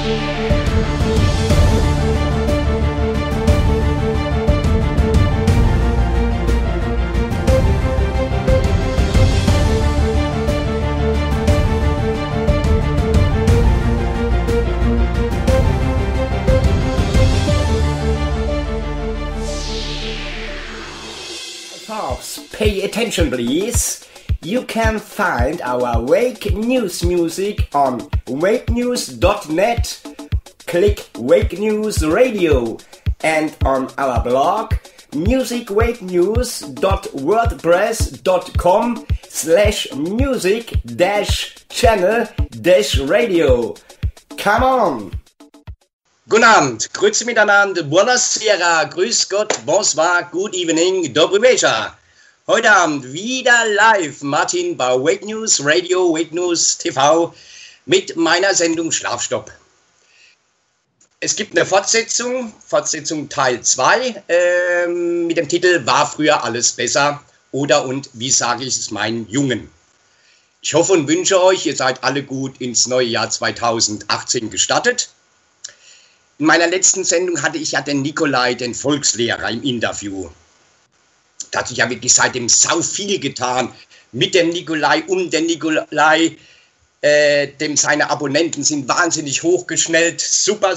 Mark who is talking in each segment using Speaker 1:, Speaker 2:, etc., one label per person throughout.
Speaker 1: Pay attention please. You can find our Wake News music on wakenews.net. Click Wake News Radio and on our blog musicwakenews.wordpress.com/music-channel-radio. Come on!
Speaker 2: Guten Abend, grüezi miteinander, buonasera, grüß Gott, bonsoir, good evening, dobry wieczór. Heute Abend wieder live, Martin bei Wake News Radio, Wake News TV mit meiner Sendung Schlafstopp. Es gibt eine Fortsetzung Teil 2 mit dem Titel War früher alles besser oder und wie sage ich es meinen Jungen. Ich hoffe und wünsche euch, ihr seid alle gut ins neue Jahr 2018 gestartet. In meiner letzten Sendung hatte ich ja den Nikolai, den Volkslehrer, im Interview. Da hat sich ja wirklich seitdem sau viel getan mit dem Nikolai, um den Nikolai. Seine Abonnenten sind wahnsinnig hochgeschnellt. Super.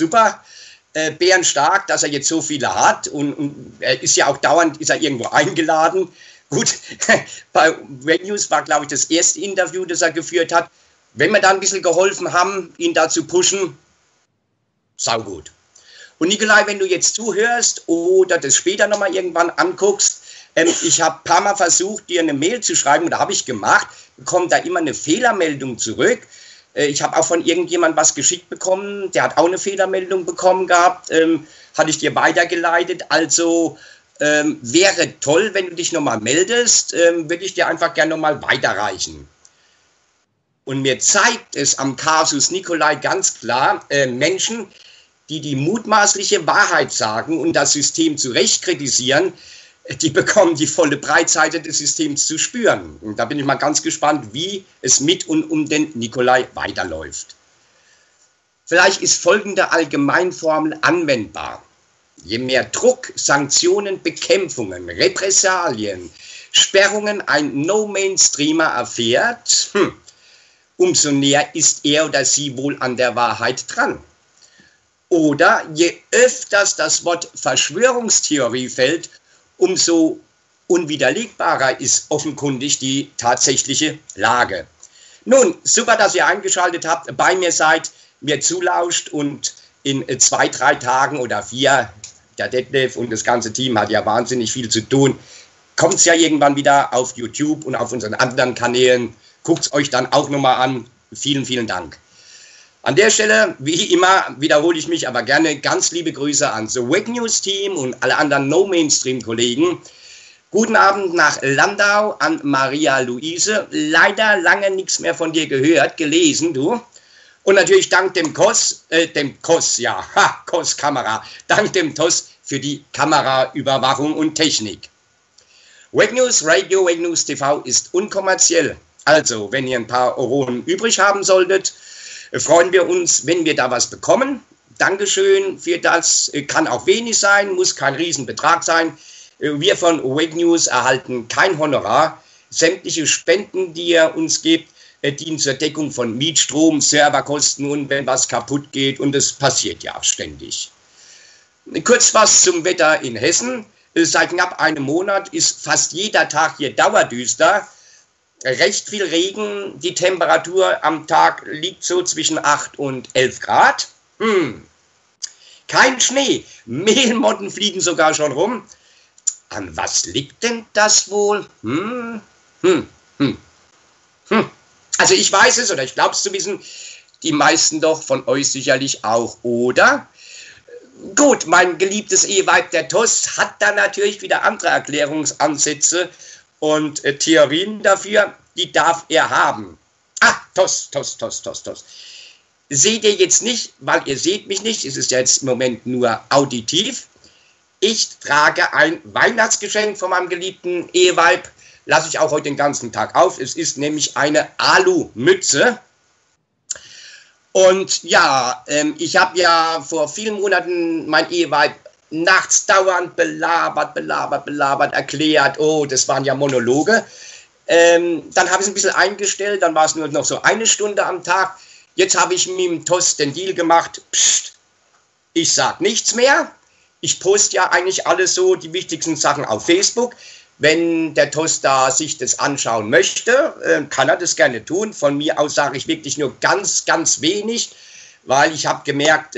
Speaker 2: Bärenstark, dass er jetzt so viele hat. Und er ist ja auch dauernd irgendwo eingeladen. Gut, bei Wake News war, glaube ich, das erste Interview, das er geführt hat. Wenn wir da ein bisschen geholfen haben, ihn da zu pushen, saugut. Und Nikolai, wenn du jetzt zuhörst oder das später nochmal irgendwann anguckst, ich habe ein paar Mal versucht, dir eine Mail zu schreiben, und da habe ich gemacht, bekomme da immer eine Fehlermeldung zurück. Ich habe auch von irgendjemandem was geschickt bekommen, der hat auch eine Fehlermeldung bekommen gehabt, hatte ich dir weitergeleitet. Also wäre toll, wenn du dich nochmal meldest, würde ich dir einfach gerne nochmal weiterreichen. Und mir zeigt es am Kasus Nikolai ganz klar, Menschen, die mutmaßliche Wahrheit sagen und das System zu Recht kritisieren, die bekommen die volle Breitseite des Systems zu spüren. Und da bin ich mal ganz gespannt, wie es mit und um den Nikolai weiterläuft. Vielleicht ist folgende Allgemeinformel anwendbar. Je mehr Druck, Sanktionen, Bekämpfungen, Repressalien, Sperrungen ein No-Mainstreamer erfährt, umso näher ist er oder sie wohl an der Wahrheit dran. Oder je öfters das Wort Verschwörungstheorie fällt, umso unwiderlegbarer ist offenkundig die tatsächliche Lage. Nun, super, dass ihr eingeschaltet habt, bei mir seid, mir zulauscht und in 2, 3 Tagen oder 4, der Detlef und das ganze Team hat ja wahnsinnig viel zu tun, kommt es ja irgendwann wieder auf YouTube und auf unseren anderen Kanälen. Guckt es euch dann auch nochmal an. Vielen, vielen Dank. An der Stelle, wie immer, wiederhole ich mich aber gerne, ganz liebe Grüße an The Wake News Team und alle anderen No-Mainstream-Kollegen. Guten Abend nach Landau an Maria Luise. Leider lange nichts mehr von dir gehört, gelesen, du. Und natürlich dank dem Koss Kamera, dank dem TOS für die Kameraüberwachung und Technik. Wake News Radio, Wake News TV ist unkommerziell. Also, wenn ihr ein paar Euronen übrig haben solltet, freuen wir uns, wenn wir da was bekommen. Dankeschön für das. Kann auch wenig sein, muss kein Riesenbetrag sein. Wir von Wake News erhalten kein Honorar. Sämtliche Spenden, die ihr uns gebt, dienen zur Deckung von Mietstrom, Serverkosten und wenn was kaputt geht. Und das passiert ja ständig. Kurz was zum Wetter in Hessen. Seit knapp einem Monat ist fast jeder Tag hier dauerdüster. Recht viel Regen, die Temperatur am Tag liegt so zwischen 8 und 11 Grad. Kein Schnee, Mehlmotten fliegen sogar schon rum. An was liegt denn das wohl? Also ich weiß es oder ich glaube es zu wissen, die meisten doch von euch sicherlich auch, oder? Gut, mein geliebtes Eheweib, der TOS, hat da natürlich wieder andere Erklärungsansätze und Theorien dafür, die darf er haben. TOS. Seht ihr jetzt nicht, weil ihr seht mich nicht, es ist ja jetzt im Moment nur auditiv. Ich trage ein Weihnachtsgeschenk von meinem geliebten Eheweib, lasse ich auch heute den ganzen Tag auf. Es ist nämlich eine Alumütze. Und ja, ich habe ja vor vielen Monaten mein Eheweib nachts dauernd belabert, erklärt, oh, das waren ja Monologe. Dann habe ich es ein bisschen eingestellt, dann war es nur noch so 1 Stunde am Tag. Jetzt habe ich mit dem TOS den Deal gemacht, pst, ich sage nichts mehr. Ich poste ja eigentlich alles so, die wichtigsten Sachen auf Facebook. Wenn der TOS da sich das anschauen möchte, kann er das gerne tun. Von mir aus sage ich wirklich nur ganz, ganz wenig, weil ich habe gemerkt,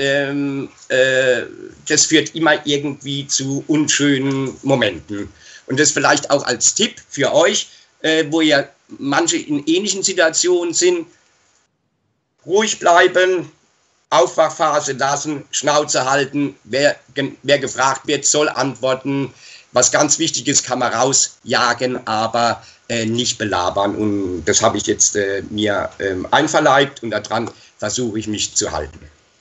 Speaker 2: das führt immer irgendwie zu unschönen Momenten. Und das vielleicht auch als Tipp für euch, wo ihr manche in ähnlichen Situationen sind, ruhig bleiben, Aufwachphase lassen, Schnauze halten, wer gefragt wird, soll antworten. Was ganz wichtig ist, kann man rausjagen, aber nicht belabern. Und das habe ich jetzt mir einverleibt und daran versuche ich mich zu halten.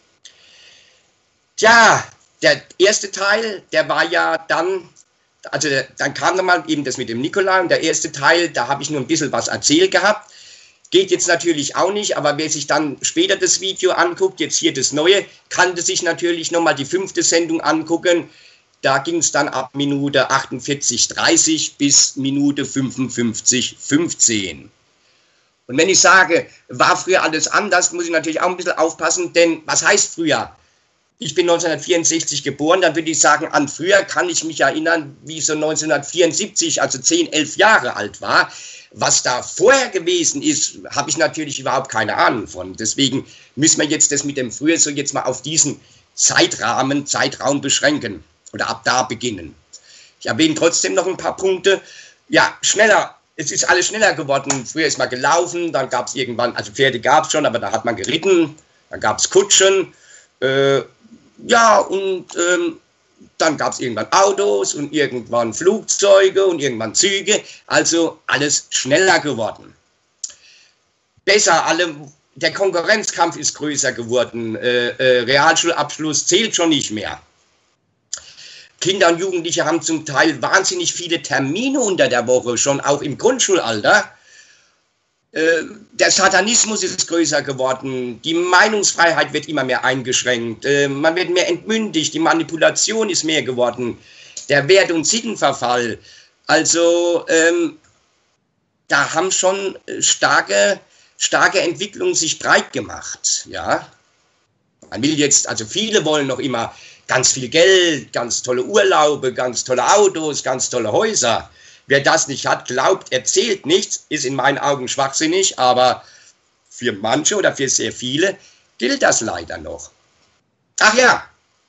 Speaker 2: Tja, der erste Teil, der war ja dann, also dann kam nochmal eben das mit dem Nikolai und der erste Teil, da habe ich nur ein bisschen was erzählt gehabt. Geht jetzt natürlich auch nicht, aber wer sich dann später das Video anguckt, jetzt hier das Neue, kann sich natürlich nochmal die 5. Sendung angucken. Da ging es dann ab Minute 48,30 bis Minute 55,15. Und wenn ich sage, war früher alles anders, muss ich natürlich auch ein bisschen aufpassen, denn was heißt früher? Ich bin 1964 geboren, dann würde ich sagen, an früher kann ich mich erinnern, wie ich so 1974, also 10, 11 Jahre alt war. Was da vorher gewesen ist, habe ich natürlich überhaupt keine Ahnung von. Deswegen müssen wir jetzt das mit dem Früher so jetzt mal auf diesen Zeitraum beschränken oder ab da beginnen. Ich erwähne trotzdem noch ein paar Punkte. Ja, schneller. Es ist alles schneller geworden. Früher ist man gelaufen, dann gab es irgendwann, also Pferde gab es schon, aber da hat man geritten, dann gab es Kutschen, dann gab es irgendwann Autos und irgendwann Flugzeuge und irgendwann Züge, also alles schneller geworden. Besser, der Konkurrenzkampf ist größer geworden, Realschulabschluss zählt schon nicht mehr. Kinder und Jugendliche haben zum Teil wahnsinnig viele Termine unter der Woche, schon auch im Grundschulalter. Der Satanismus ist größer geworden, die Meinungsfreiheit wird immer mehr eingeschränkt, man wird mehr entmündigt, die Manipulation ist mehr geworden, der Wert- und Sittenverfall. Also da haben schon starke Entwicklungen sich breit gemacht. Ja? Man will jetzt, also viele wollen noch immer ganz viel Geld, ganz tolle Urlaube, ganz tolle Autos, ganz tolle Häuser. Wer das nicht hat, glaubt, er zählt nichts, ist in meinen Augen schwachsinnig, aber für manche oder für sehr viele gilt das leider noch. Ach ja,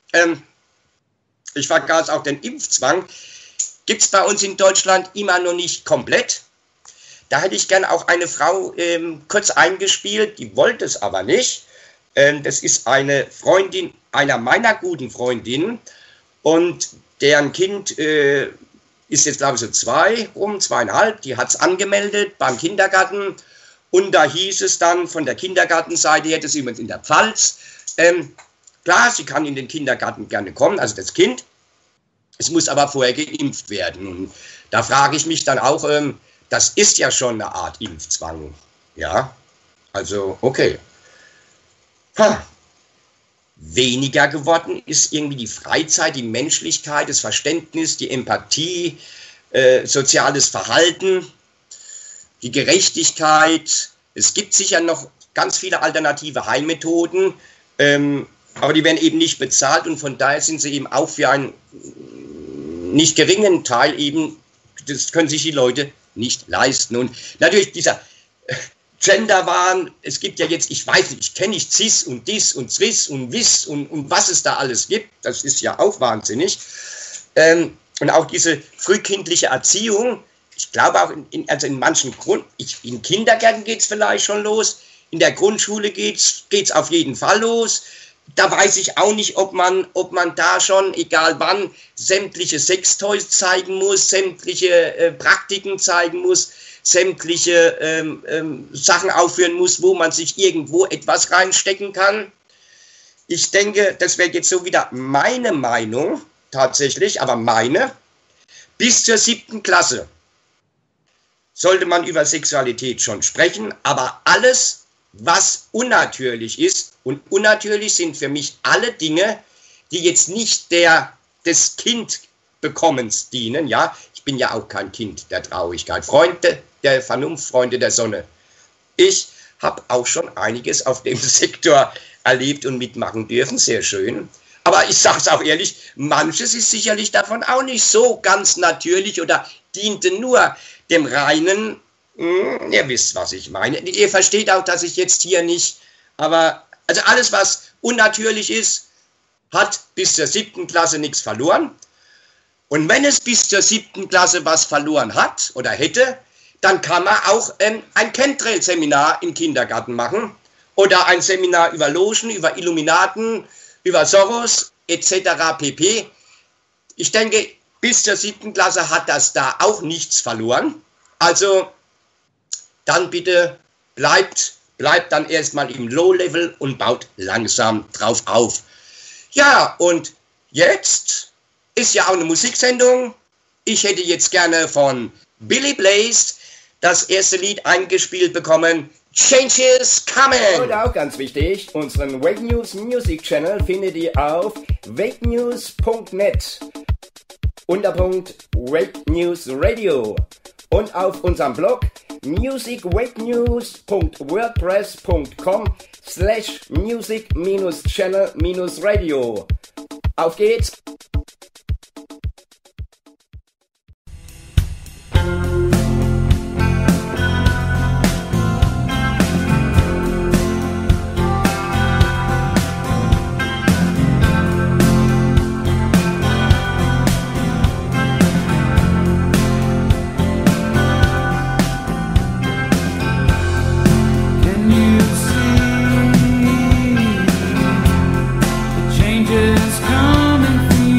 Speaker 2: ich vergaß auch den Impfzwang. Gibt es bei uns in Deutschland immer noch nicht komplett. Da hätte ich gern auch eine Frau kurz eingespielt, die wollte es aber nicht. Das ist eine Freundin einer meiner guten Freundinnen und deren Kind ist jetzt, glaube ich, so 2,5, die hat es angemeldet beim Kindergarten und da hieß es dann von der Kindergartenseite, jetzt ist übrigens in der Pfalz, klar, sie kann in den Kindergarten gerne kommen, also das Kind, es muss aber vorher geimpft werden. Und da frage ich mich dann auch, das ist ja schon eine Art Impfzwang, ja, also okay. Weniger geworden ist irgendwie die Freizeit, die Menschlichkeit, das Verständnis, die Empathie, soziales Verhalten, die Gerechtigkeit. Es gibt sicher noch ganz viele alternative Heilmethoden, aber die werden eben nicht bezahlt und von daher sind sie eben auch für einen nicht geringen Teil eben, das können sich die Leute nicht leisten. Und natürlich dieser Genderwahn, es gibt ja jetzt, ich weiß nicht, ich kenne nicht CIS und DIS und CRIS und WIS und was es da alles gibt, das ist ja auch wahnsinnig. Und auch diese frühkindliche Erziehung, ich glaube auch in manchen in Kindergärten geht es vielleicht schon los, in der Grundschule geht's auf jeden Fall los. Da weiß ich auch nicht, ob man da schon, egal wann, sämtliche Sextoys zeigen muss, sämtliche Praktiken zeigen muss, sämtliche Sachen aufführen muss, wo man sich irgendwo etwas reinstecken kann. Ich denke, das wäre jetzt so wieder meine Meinung, tatsächlich, aber meine, bis zur 7. Klasse sollte man über Sexualität schon sprechen, aber alles was unnatürlich ist. Und unnatürlich sind für mich alle Dinge, die jetzt nicht des Kindbekommens dienen. Ja, ich bin ja auch kein Kind der Traurigkeit. Freunde der Vernunft, Freunde der Sonne. Ich habe auch schon einiges auf dem Sektor erlebt und mitmachen dürfen. Sehr schön. Aber ich sage es auch ehrlich, manches ist sicherlich davon auch nicht so ganz natürlich oder diente nur dem reinen, ihr wisst, was ich meine. Ihr versteht auch, dass ich jetzt hier nicht, aber also alles, was unnatürlich ist, hat bis zur 7. Klasse nichts verloren. Und wenn es bis zur 7. Klasse was verloren hat oder hätte, dann kann man auch ein Chemtrail-Seminar im Kindergarten machen oder ein Seminar über Logen, über Illuminaten, über Soros etc. pp. Ich denke, bis zur 7. Klasse hat das da auch nichts verloren. Also dann bitte bleibt dann erstmal im Low-Level und baut langsam drauf auf. Ja, und jetzt ist ja auch eine Musiksendung. Ich hätte jetzt gerne von Billy Blaze das erste Lied eingespielt bekommen. Change is coming!
Speaker 1: Und auch ganz wichtig, unseren Wake News Music Channel findet ihr auf wakenews.net Unterpunkt Wake News Radio und auf unserem Blog musicwakenews.wordpress.com/music-channel-radio. Auf geht's!
Speaker 3: Changes coming.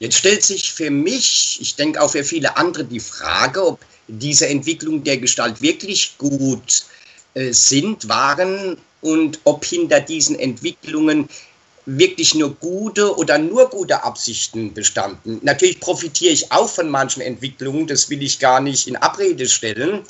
Speaker 2: Jetzt stellt sich für mich, ich denke auch für viele andere, die Frage, ob diese Entwicklungen der Gestalt wirklich gut waren und ob hinter diesen Entwicklungen wirklich nur gute oder nur gute Absichten bestanden. Natürlich profitiere ich auch von manchen Entwicklungen, das will ich gar nicht in Abrede stellen.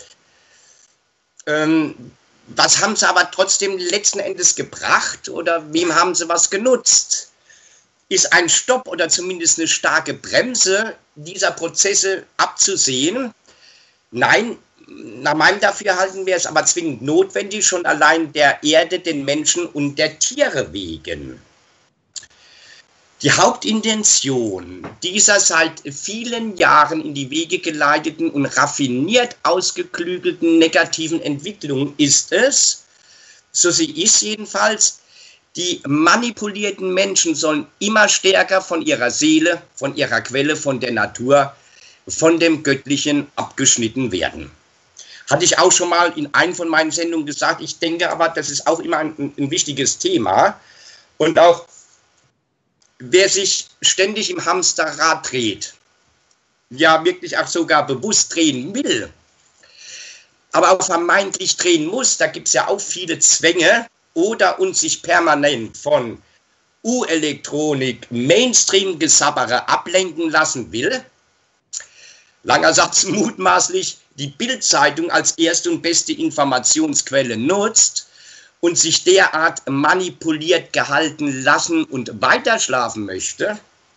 Speaker 2: Was haben sie aber trotzdem letzten Endes gebracht oder wem haben sie was genutzt? Ist ein Stopp oder zumindest eine starke Bremse dieser Prozesse abzusehen? Nein, nach meinem Dafürhalten wäre es aber zwingend notwendig, schon allein der Erde, den Menschen und der Tiere wegen. Die Hauptintention dieser seit vielen Jahren in die Wege geleiteten und raffiniert ausgeklügelten negativen Entwicklung ist es, so sie ist jedenfalls, die manipulierten Menschen sollen immer stärker von ihrer Seele, von ihrer Quelle, von der Natur, von dem Göttlichen abgeschnitten werden. Hatte ich auch schon mal in einer von meinen Sendungen gesagt, ich denke aber, das ist auch immer ein wichtiges Thema und auch wer sich ständig im Hamsterrad dreht, ja wirklich auch sogar bewusst drehen will, aber auch vermeintlich drehen muss, da gibt es ja auch viele Zwänge oder uns sich permanent von U-Elektronik, Mainstream-Gesabbere ablenken lassen will. Langer Satz, mutmaßlich die Bild-Zeitung als erste und beste Informationsquelle nutzt und sich derart manipuliert gehalten lassen und weiterschlafen möchte,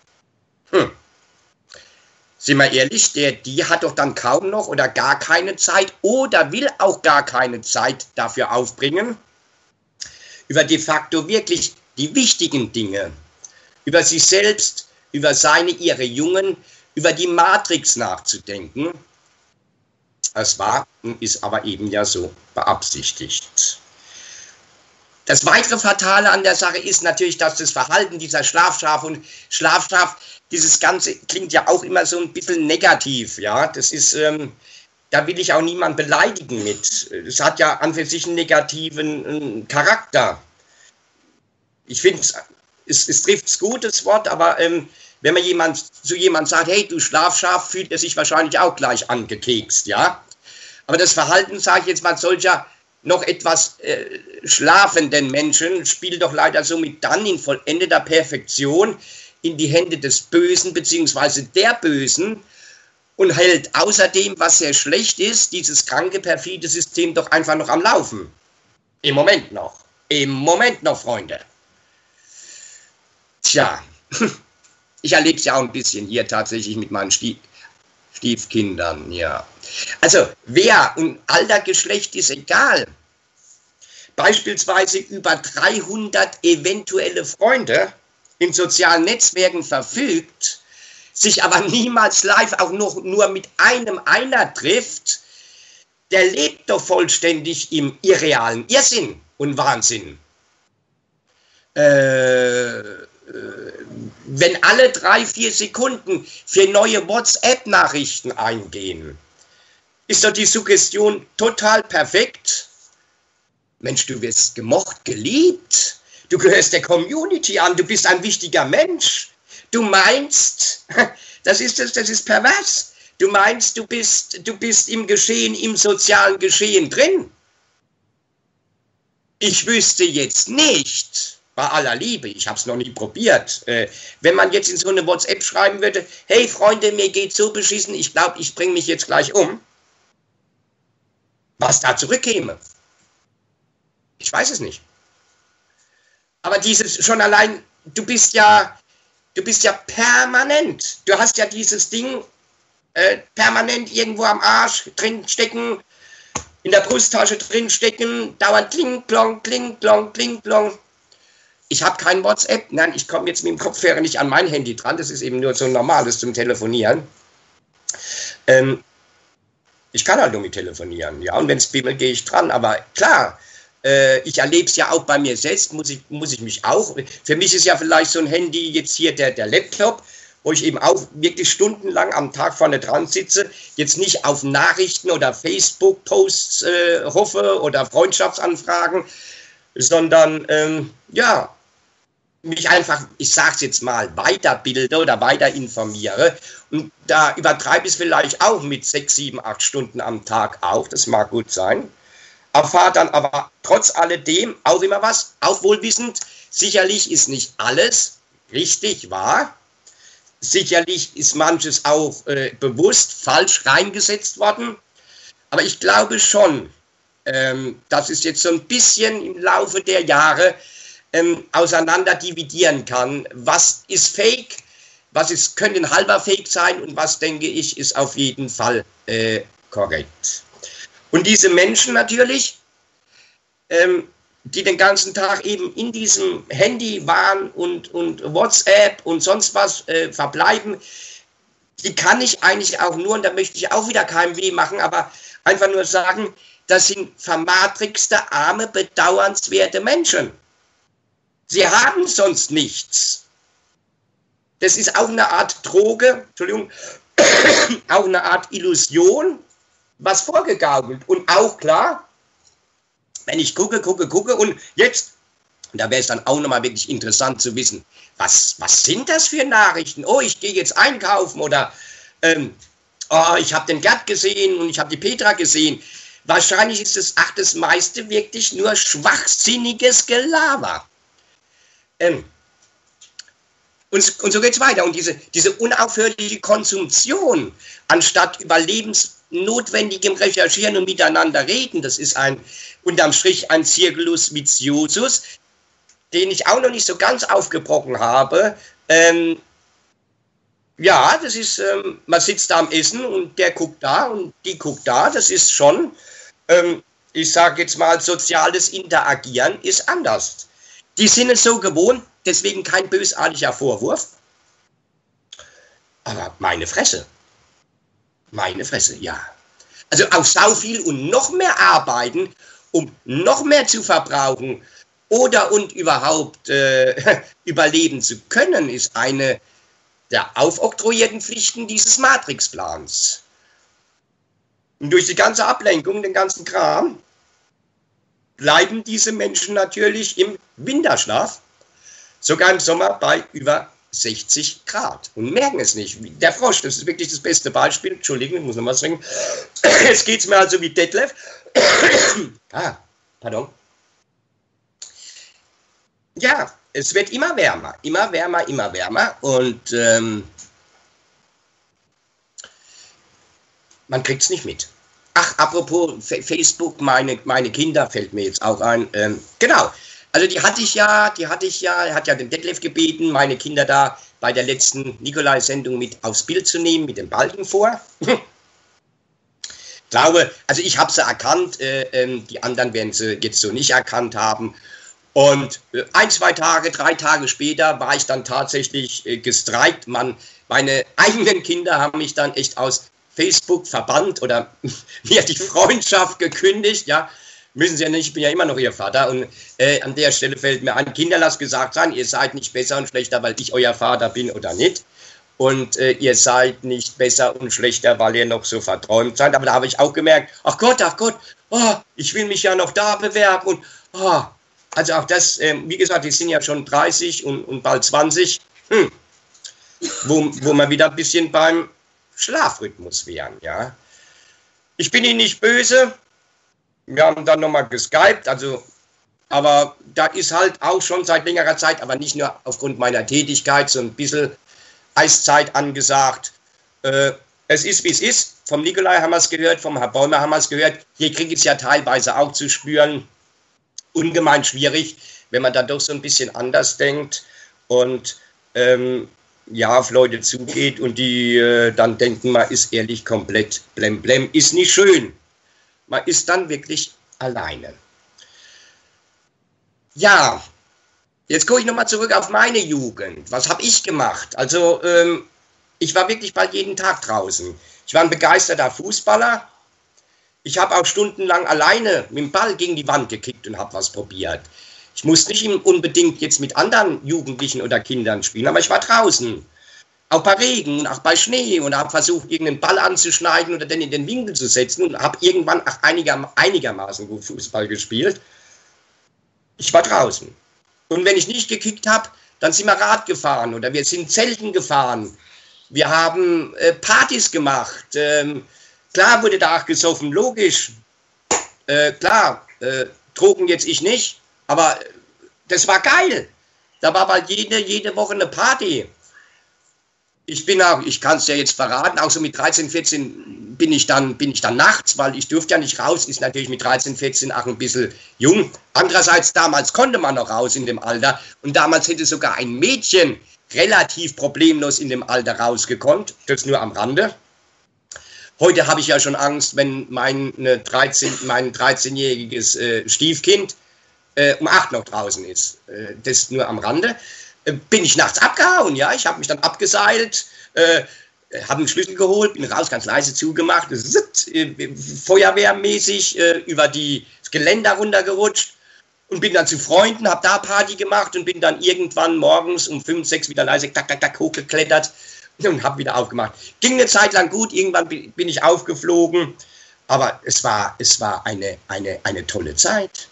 Speaker 2: sind wir ehrlich, die hat doch dann kaum noch oder gar keine Zeit oder will auch gar keine Zeit dafür aufbringen, über de facto wirklich die wichtigen Dinge, über sich selbst, über ihre Jungen, über die Matrix nachzudenken. Es war und ist aber eben ja so beabsichtigt. Das weitere Fatale an der Sache ist natürlich, dass das Verhalten dieser Schlafschafe und Schlafschaf, dieses Ganze klingt ja auch immer so ein bisschen negativ, ja, das ist, da will ich auch niemanden beleidigen mit. Es hat ja an für sich einen negativen Charakter. Ich finde, es trifft es gut, das Wort, aber wenn man zu jemandem sagt, hey, du Schlafschaf, fühlt er sich wahrscheinlich auch gleich angekekst, ja. Aber das Verhalten, sage ich jetzt mal, solcher noch etwas schlafenden Menschen spielt doch leider somit dann in vollendeter Perfektion in die Hände des Bösen bzw. der Bösen und hält außerdem, was sehr schlecht ist, dieses kranke, perfide System doch einfach noch am Laufen. Im Moment noch, Freunde. Tja, ich erlebe es ja auch ein bisschen hier tatsächlich mit meinen Stiefkindern, ja. Also, wer und Alter, Geschlecht ist egal. Beispielsweise über 300 eventuelle Freunde in sozialen Netzwerken verfügt, sich aber niemals live auch noch nur mit einer trifft, der lebt doch vollständig im irrealen Irrsinn und Wahnsinn. Wenn alle 3-4 Sekunden für neue WhatsApp-Nachrichten eingehen, ist doch die Suggestion total perfekt. Mensch, du wirst gemocht, geliebt, du gehörst der Community an, du bist ein wichtiger Mensch. Du meinst, das ist pervers, du meinst, du bist im Geschehen, im sozialen Geschehen drin. Ich wüsste jetzt nicht, bei aller Liebe, ich habe es noch nie probiert, wenn man jetzt in so eine WhatsApp schreiben würde, hey Freunde, mir geht's so beschissen, ich glaube, ich bringe mich jetzt gleich um, was da zurückkäme. Ich weiß es nicht. Aber dieses schon allein, du bist ja permanent, du hast ja dieses Ding permanent irgendwo am Arsch drin stecken, in der Brusttasche drin stecken, dauernd kling, plong, kling, plong, kling, plong. Ich habe kein WhatsApp, nein, ich komme jetzt mit dem Kopfhörer nicht an mein Handy dran, das ist eben nur so ein normales zum Telefonieren. Ich kann halt nur mit telefonieren, ja, und wenn es bimmelt, gehe ich dran, aber klar, ich erlebe es ja auch bei mir selbst, muss ich mich auch, für mich ist ja vielleicht so ein Handy jetzt hier der Laptop, wo ich eben auch wirklich stundenlang am Tag vorne dran sitze, jetzt nicht auf Nachrichten oder Facebook-Posts hoffe oder Freundschaftsanfragen, sondern ja, mich einfach, ich sag's jetzt mal, weiterbilde oder weiter informiere. Und da übertreibe ich es vielleicht auch mit 6, 7, 8 Stunden am Tag auch. Das mag gut sein. Erfahre dann aber trotz alledem auch immer was, auch wohlwissend. Sicherlich ist nicht alles richtig wahr. Sicherlich ist manches auch bewusst falsch reingesetzt worden. Aber ich glaube schon, dass es jetzt so ein bisschen im Laufe der Jahre auseinander dividieren kann. Was ist Fake? Was könnte ein halber Fake sein? Und was, denke ich, ist auf jeden Fall korrekt. Und diese Menschen natürlich, die den ganzen Tag eben in diesem Handy waren und WhatsApp und sonst was verbleiben, die kann ich eigentlich auch nur, und da möchte ich auch wieder keinem weh machen, aber einfach nur sagen, das sind vermatrixte, arme, bedauernswerte Menschen. Sie haben sonst nichts. Das ist auch eine Art Droge, Entschuldigung, auch eine Art Illusion, was vorgegaukelt. Und auch klar, wenn ich gucke und jetzt, und da wäre es dann auch nochmal wirklich interessant zu wissen, was sind das für Nachrichten? Oh, ich gehe jetzt einkaufen oder oh, ich habe den Gerd gesehen und ich habe die Petra gesehen. Wahrscheinlich ist das meiste wirklich nur schwachsinniges Gelaber. Und so geht es weiter. Und diese unaufhörliche Konsumtion, anstatt überlebensnotwendigem Recherchieren und miteinander reden, das ist unterm Strich ein Circulus viciosus, den ich auch noch nicht so ganz aufgebrochen habe. Ja, das ist, man sitzt da am Essen und der guckt da und die guckt da. Das ist schon, ich sage jetzt mal, soziales Interagieren ist anders. Die sind es so gewohnt, deswegen kein bösartiger Vorwurf. Aber meine Fresse, ja. Also auch sau viel und noch mehr arbeiten, um noch mehr zu verbrauchen oder und überhaupt überleben zu können, ist eine der aufoktroyierten Pflichten dieses Matrixplans. Und durch die ganze Ablenkung, den ganzen Kram, bleiben diese Menschen natürlich im Winterschlaf, sogar im Sommer bei über 60 Grad und merken es nicht. Der Frosch, das ist wirklich das beste Beispiel. Entschuldigung, ich muss noch was trinken. Jetzt geht es mir also wie Detlef. Pardon. Ja, es wird immer wärmer und man kriegt es nicht mit. Ach, apropos Facebook, meine Kinder, fällt mir jetzt auch ein. Genau, also die hatte ich ja, hat ja den Detlef gebeten, meine Kinder da bei der letzten Nikolai-Sendung mit aufs Bild zu nehmen, mit dem Balken vor. Glaube, also ich habe sie erkannt, die anderen werden sie jetzt so nicht erkannt haben. Und 1, 2 Tage, 3 Tage später war ich dann tatsächlich gestreikt. Meine eigenen Kinder haben mich dann echt aus Facebook verbannt oder mir die Freundschaft gekündigt. Ja, müssen sie ja nicht, ich bin ja immer noch ihr Vater. Und an der Stelle fällt mir ein, Kinder, lasst gesagt sein, ihr seid nicht besser und schlechter, weil ich euer Vater bin oder nicht. Und ihr seid nicht besser und schlechter, weil ihr noch so verträumt seid. Aber da habe ich auch gemerkt, ach Gott, oh, ich will mich ja noch da bewerben. Und also auch das, wie gesagt, die sind ja schon 30 und bald 20, wo wir wieder ein bisschen beim Schlafrhythmus wären, ja. Ich bin Ihnen nicht böse, wir haben dann nochmal geskypt, also, aber da ist halt auch schon seit längerer Zeit, aber nicht nur aufgrund meiner Tätigkeit, so ein bisschen Eiszeit angesagt. Es ist, wie es ist, vom Nikolai haben wir es gehört, vom Herrn Bäumer haben wir es gehört, hier kriege ich es ja teilweise auch zu spüren, ungemein schwierig, wenn man dann doch so ein bisschen anders denkt und ja, auf Leute zugeht und die dann denken, man ist ehrlich komplett blemblem, ist nicht schön. Man ist dann wirklich alleine. Ja, jetzt gucke ich nochmal zurück auf meine Jugend. Was habe ich gemacht? Also, ich war wirklich bald jeden Tag draußen. Ich war ein begeisterter Fußballer. Ich habe auch stundenlang alleine mit dem Ball gegen die Wand gekickt und habe was probiert. Ich musste nicht unbedingt jetzt mit anderen Jugendlichen oder Kindern spielen, aber ich war draußen. Auch bei Regen und auch bei Schnee und habe versucht, irgendeinen Ball anzuschneiden oder den in den Winkel zu setzen und habe irgendwann auch einigermaßen gut Fußball gespielt. Ich war draußen. Und wenn ich nicht gekickt habe, Dann sind wir Rad gefahren oder wir sind Zelten gefahren. Wir haben Partys gemacht. Klar wurde da auch gesoffen, logisch. Klar, Drogen jetzt ich nicht, aber das war geil. Da war bald jede Woche eine Party. Ich kann es ja jetzt verraten, auch so mit 13, 14 bin ich dann nachts, weil ich durfte ja nicht raus, ist natürlich mit 13, 14 auch ein bisschen jung. Andererseits, damals konnte man noch raus in dem Alter und damals hätte sogar ein Mädchen relativ problemlos in dem Alter rausgekonnt, das nur am Rande. Heute habe ich ja schon Angst, wenn mein 13-jähriges Stiefkind um 8 noch draußen ist. Das nur am Rande. Bin ich nachts abgehauen, ja, ich habe mich dann abgeseilt, habe einen Schlüssel geholt, bin raus, ganz leise zugemacht, feuerwehrmäßig über das Geländer runtergerutscht und bin dann zu Freunden, habe da Party gemacht und bin dann irgendwann morgens um 5, 6 wieder leise hochgeklettert und habe wieder aufgemacht. Ging eine Zeit lang gut, irgendwann bin ich aufgeflogen, aber es war eine tolle Zeit.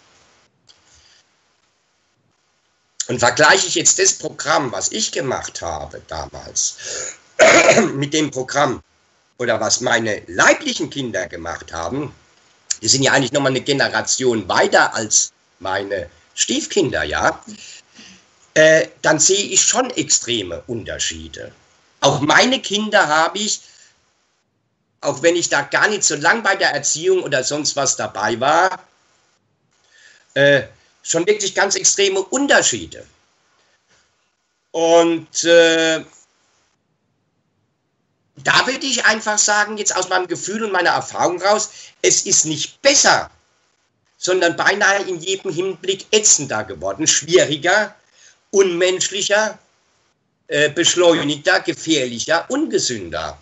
Speaker 2: Und vergleiche ich jetzt das Programm, was ich gemacht habe damals, mit dem Programm oder was meine leiblichen Kinder gemacht haben, die sind ja eigentlich nochmal eine Generation weiter als meine Stiefkinder, ja, dann sehe ich schon extreme Unterschiede. Auch meine Kinder habe ich, auch wenn ich da gar nicht so lang bei der Erziehung oder sonst was dabei war, schon wirklich ganz extreme Unterschiede. Und da würde ich einfach sagen, jetzt aus meinem Gefühl und meiner Erfahrung raus, es ist nicht besser, sondern beinahe in jedem Hinblick ätzender geworden, schwieriger, unmenschlicher, beschleunigter, gefährlicher, ungesünder.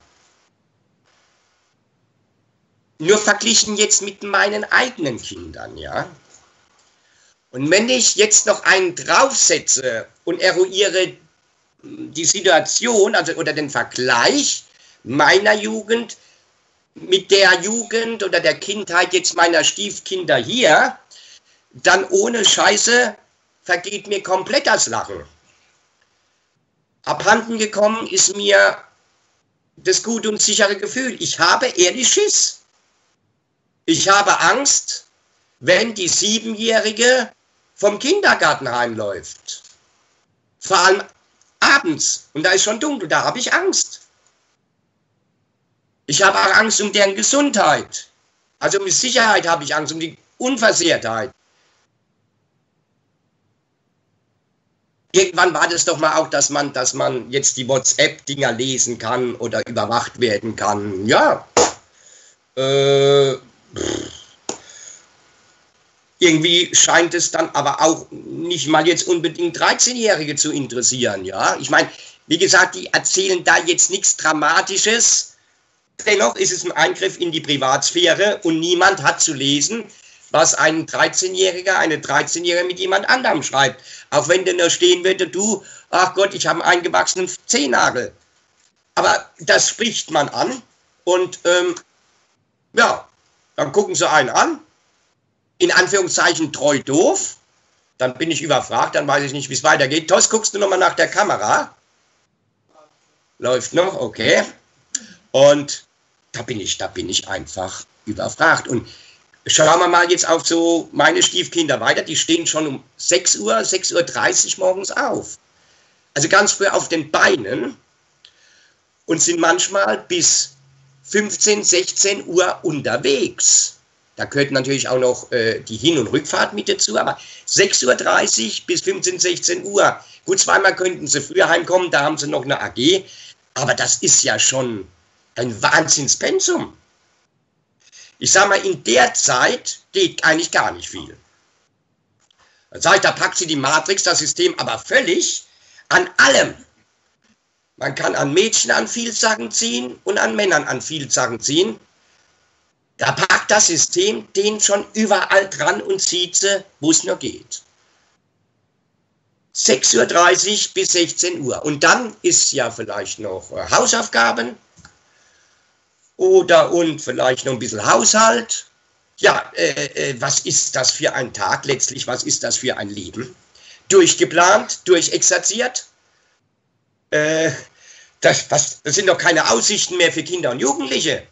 Speaker 2: Nur verglichen jetzt mit meinen eigenen Kindern, ja. Und wenn ich jetzt noch einen draufsetze und eruiere die Situation, also oder den Vergleich meiner Jugend mit der Jugend oder der Kindheit jetzt meiner Stiefkinder hier, dann ohne Scheiße vergeht mir komplett das Lachen. Abhanden gekommen ist mir das gute und sichere Gefühl. Ich habe ehrlich Schiss. Ich habe Angst, wenn die 7-Jährige vom Kindergarten heimläuft. Vor allem abends. Und da ist schon dunkel, da habe ich Angst. Ich habe auch Angst um deren Gesundheit. Also um die Sicherheit habe ich Angst, um die Unversehrtheit. Irgendwann war das doch mal auch, dass man jetzt die WhatsApp-Dinger lesen kann oder überwacht werden kann. Ja. Irgendwie scheint es dann aber auch nicht mal jetzt unbedingt 13-Jährige zu interessieren, ja. Ich meine, wie gesagt, die erzählen da jetzt nichts Dramatisches. Dennoch ist es ein Eingriff in die Privatsphäre und niemand hat zu lesen, was ein 13-Jähriger, eine 13-Jährige mit jemand anderem schreibt. Auch wenn der nur stehen würde, du, ach Gott, ich habe einen eingewachsenen Zehennagel. Aber das spricht man an und ja, dann gucken sie einen an. In Anführungszeichen treu doof, dann bin ich überfragt, dann weiß ich nicht, wie es weitergeht. Tos, guckst du nochmal nach der Kamera? Läuft noch, okay. Und da bin ich einfach überfragt. Und schauen wir mal jetzt auf so meine Stiefkinder weiter, die stehen schon um 6 Uhr, 6:30 Uhr morgens auf. Also ganz früh auf den Beinen und sind manchmal bis 15, 16 Uhr unterwegs. Da gehört natürlich auch noch die Hin- und Rückfahrt mit dazu, aber 6:30 Uhr bis 15, 16 Uhr. Gut, zweimal könnten sie früher heimkommen, da haben sie noch eine AG, aber das ist ja schon ein Wahnsinnspensum. Ich sage mal, in der Zeit geht eigentlich gar nicht viel. Dann sage ich, da packt sie die Matrix, das System, aber völlig an allem. Man kann an Mädchen an Vielsachen ziehen und an Männern an Vielsachen ziehen. Da packt das System den schon überall dran und zieht sie, wo es nur geht. 6:30 Uhr bis 16 Uhr. Und dann ist ja vielleicht noch Hausaufgaben und vielleicht noch ein bisschen Haushalt. Ja, was ist das für ein Tag letztlich? Was ist das für ein Leben? durchgeplant, durchexerziert. Das sind doch keine Aussichten mehr für Kinder und Jugendliche.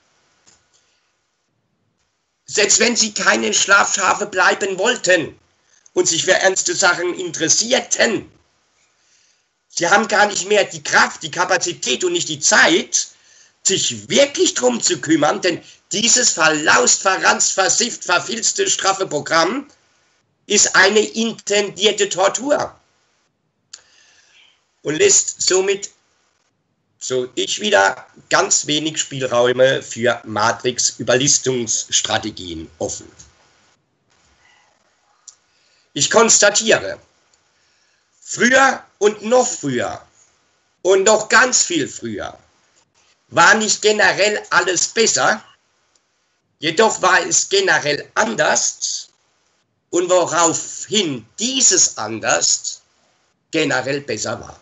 Speaker 2: Selbst wenn sie keine Schlafschafe bleiben wollten und sich für ernste Sachen interessierten, sie haben gar nicht mehr die Kraft, die Kapazität und nicht die Zeit, sich wirklich drum zu kümmern, denn dieses verlaust, verranzt, versifft, verfilzte, straffe Programm ist eine intendierte Tortur und lässt somit, so ich wieder, ganz wenig Spielräume für Matrix-Überlistungsstrategien offen. Ich konstatiere, früher und noch früher und noch ganz viel früher war nicht generell alles besser, jedoch war es generell anders und woraufhin dieses anders generell besser war.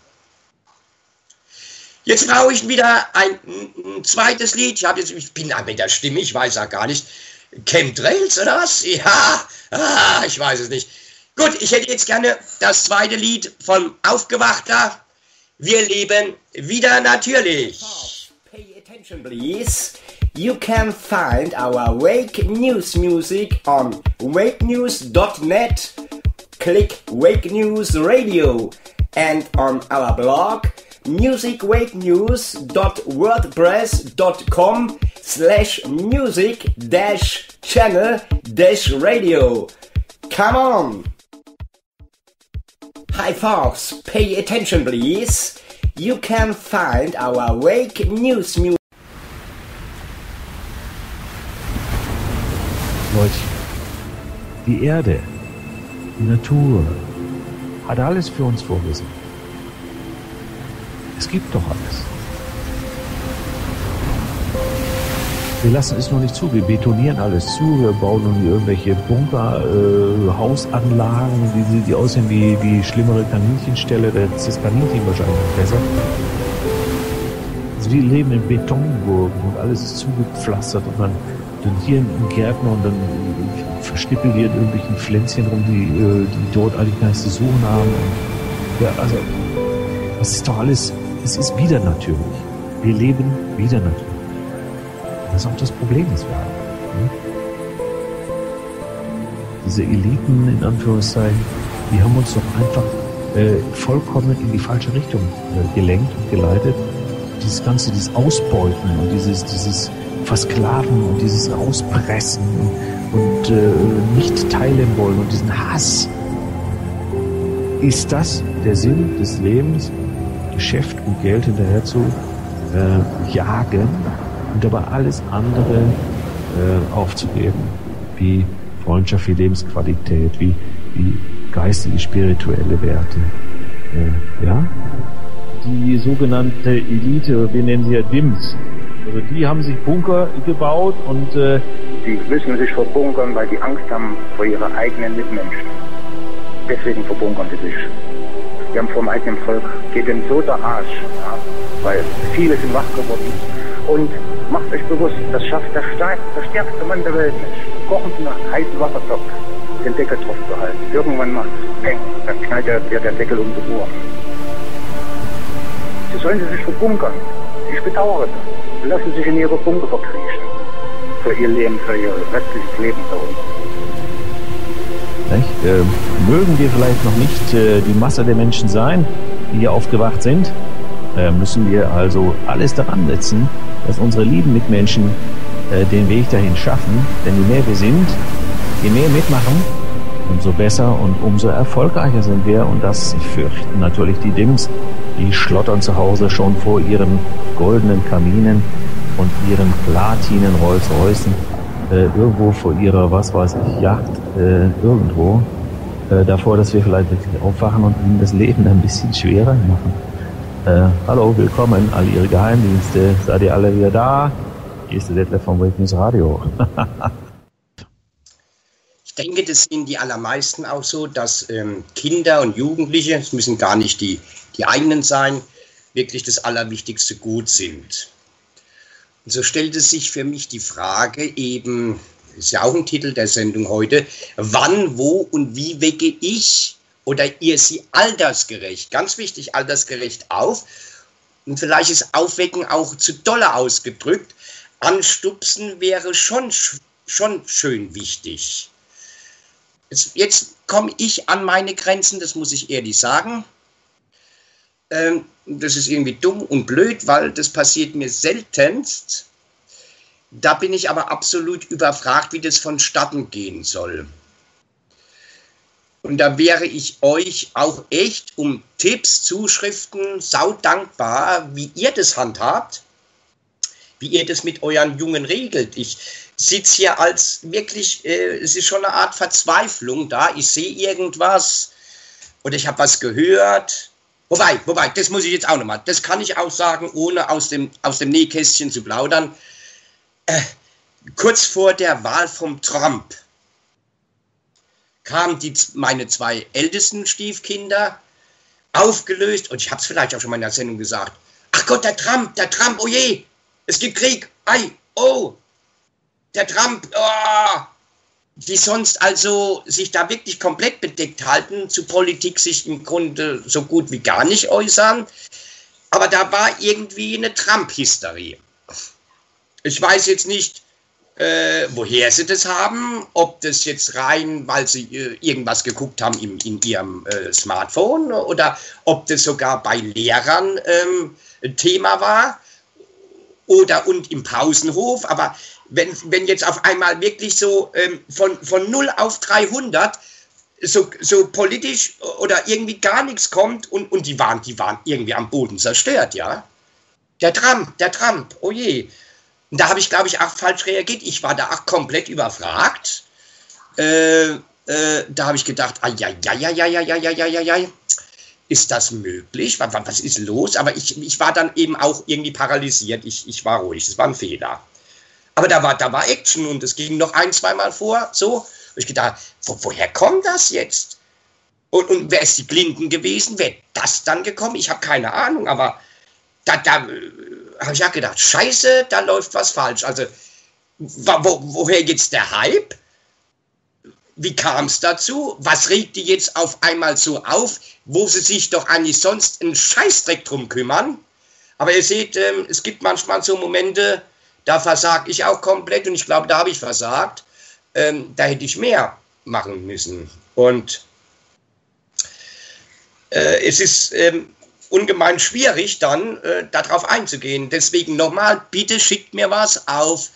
Speaker 2: Jetzt brauche ich wieder ein zweites Lied. Ich bin da mit der Stimme, ich weiß ja gar nicht. Chemtrails oder was? Ja, ich weiß es nicht. Gut, ich hätte jetzt gerne das zweite Lied von Aufgewachter. Wir leben wieder natürlich.
Speaker 1: Pay attention, please. You can find our Wake News music on wakenews.net. Click Wake News Radio and on our blog musicwakenews.wordpress.com/music-channel-radio. Come on! Hi folks, pay attention please. You can find our Wake News music.
Speaker 3: Leute, die Erde, die Natur, hat alles für uns vorgesehen. Es gibt doch alles. Wir lassen es nur nicht zu. Wir betonieren alles zu. Wir bauen nun irgendwelche Bunker, Hausanlagen, die aussehen wie schlimmere Kaninchenställe. Da ist das Kaninchen wahrscheinlich noch besser. Also wir leben in Betonburgen und alles ist zugepflastert und man dann hier in Gärten und dann verschnippelt hier in irgendwelchen Pflänzchen rum, die dort eigentlich gar nichts zu suchen haben. Und ja, also das ist doch alles. Es ist wieder natürlich. Wir leben wieder natürlich. Das ist auch das Problem, das wir haben. Diese Eliten, in Anführungszeichen, die haben uns doch einfach vollkommen in die falsche Richtung gelenkt und geleitet. Dieses Ganze, dieses Ausbeuten und dieses Versklaven und dieses Auspressen und nicht teilen wollen und diesen Hass. Ist das der Sinn des Lebens? Geschäft und Geld hinterher zu jagen und dabei alles andere aufzugeben, wie Freundschaft, wie Lebensqualität, wie geistige, spirituelle Werte. Ja? Die sogenannte Elite, wir nennen sie ja DIMS, also die haben sich Bunker gebaut und
Speaker 4: die müssen sich verbunkern, weil die Angst haben vor ihren eigenen Mitmenschen. Deswegen verbunkern sie sich. Wir haben vom eigenen Volk, geht ihnen so der Arsch, ja, weil viele sind wach geworden. Und macht euch bewusst, das schafft der stärkste Mann der Welt nicht. Kochen Sie nach heißem Wassertopf, den Deckel drauf zu halten. Irgendwann macht es Peng, dann knallt der Deckel um die Ohren. Sie sollen sich verbunkern. Ich bedauere das. Sie lassen sich in ihre Bunker verkriechen. Für ihr Leben, für ihr restliches Leben da unten.
Speaker 3: Mögen wir vielleicht noch nicht die Masse der Menschen sein, die hier aufgewacht sind, müssen wir also alles daran setzen, dass unsere lieben Mitmenschen den Weg dahin schaffen. Denn je mehr wir sind, je mehr mitmachen, umso besser und umso erfolgreicher sind wir. Und das fürchten natürlich die Dims. Die schlottern zu Hause schon vor ihren goldenen Kaminen und ihren platinen Rolls-Roycen irgendwo vor ihrer, was weiß ich, Yacht irgendwo davor, dass wir vielleicht wirklich aufwachen und ihnen das Leben ein bisschen schwerer machen. Hallo, willkommen, alle Ihre Geheimdienste, seid ihr alle wieder da? Hier ist der Detlef vom Wake News Radio.
Speaker 2: Ich denke, das sind die allermeisten auch so, dass Kinder und Jugendliche, es müssen gar nicht die eigenen sein, wirklich das allerwichtigste Gut sind. Und so stellt es sich für mich die Frage eben, ist ja auch ein Titel der Sendung heute, wann, wo und wie wecke ich oder ihr sie altersgerecht, ganz wichtig, altersgerecht auf. Und vielleicht ist Aufwecken auch zu dolle ausgedrückt. Anstupsen wäre schon schön wichtig. Jetzt komme ich an meine Grenzen, das muss ich ehrlich sagen. Das ist irgendwie dumm und blöd, weil das passiert mir seltenst. Da bin ich aber absolut überfragt, wie das vonstatten gehen soll. Und da wäre ich euch auch echt um Tipps, Zuschriften saudankbar, wie ihr das handhabt, wie ihr das mit euren Jungen regelt. Ich sitze hier als wirklich, es ist schon eine Art Verzweiflung da. Ich sehe irgendwas oder ich habe was gehört. Wobei, das muss ich jetzt auch nochmal, das kann ich auch sagen, ohne aus dem Nähkästchen zu plaudern. Kurz vor der Wahl vom Trump kamen meine 2 ältesten Stiefkinder, aufgelöst, und ich habe es vielleicht auch schon mal in der Sendung gesagt, ach Gott, der Trump, oh je, es gibt Krieg, ei, oh, der Trump, oh, die sonst also sich da wirklich komplett bedeckt halten, zu Politik sich im Grunde so gut wie gar nicht äußern, aber da war irgendwie eine Trump-Hysterie. Ich weiß jetzt nicht, woher sie das haben, ob das jetzt rein, weil sie irgendwas geguckt haben in ihrem Smartphone, oder ob das sogar bei Lehrern Thema war und im Pausenhof. Aber wenn jetzt auf einmal wirklich so von 0 auf 300 so politisch oder irgendwie gar nichts kommt und die waren irgendwie am Boden zerstört, ja. Der Trump, oh je. Und da habe ich, glaube ich, auch falsch reagiert. Ich war da auch komplett überfragt. Da habe ich gedacht, ist das möglich? Was ist los? Aber ich war dann eben auch irgendwie paralysiert. Ich war ruhig, das war ein Fehler. Aber da war Action und es ging noch 1-2 Mal vor. So. Und ich gedacht, woher kommt das jetzt? Und wer ist die Blinden gewesen? Wer das dann gekommen? Ich habe keine Ahnung, aber da habe ich auch gedacht, scheiße, da läuft was falsch. Also, woher jetzt der Hype? Wie kam es dazu? Was regt die jetzt auf einmal so auf, wo sie sich doch eigentlich sonst einen Scheißdreck drum kümmern? Aber ihr seht, es gibt manchmal so Momente, da versage ich auch komplett, und ich glaube, da habe ich versagt. Da hätte ich mehr machen müssen. Und es ist ungemein schwierig, dann darauf einzugehen. Deswegen nochmal, bitte schickt mir was auf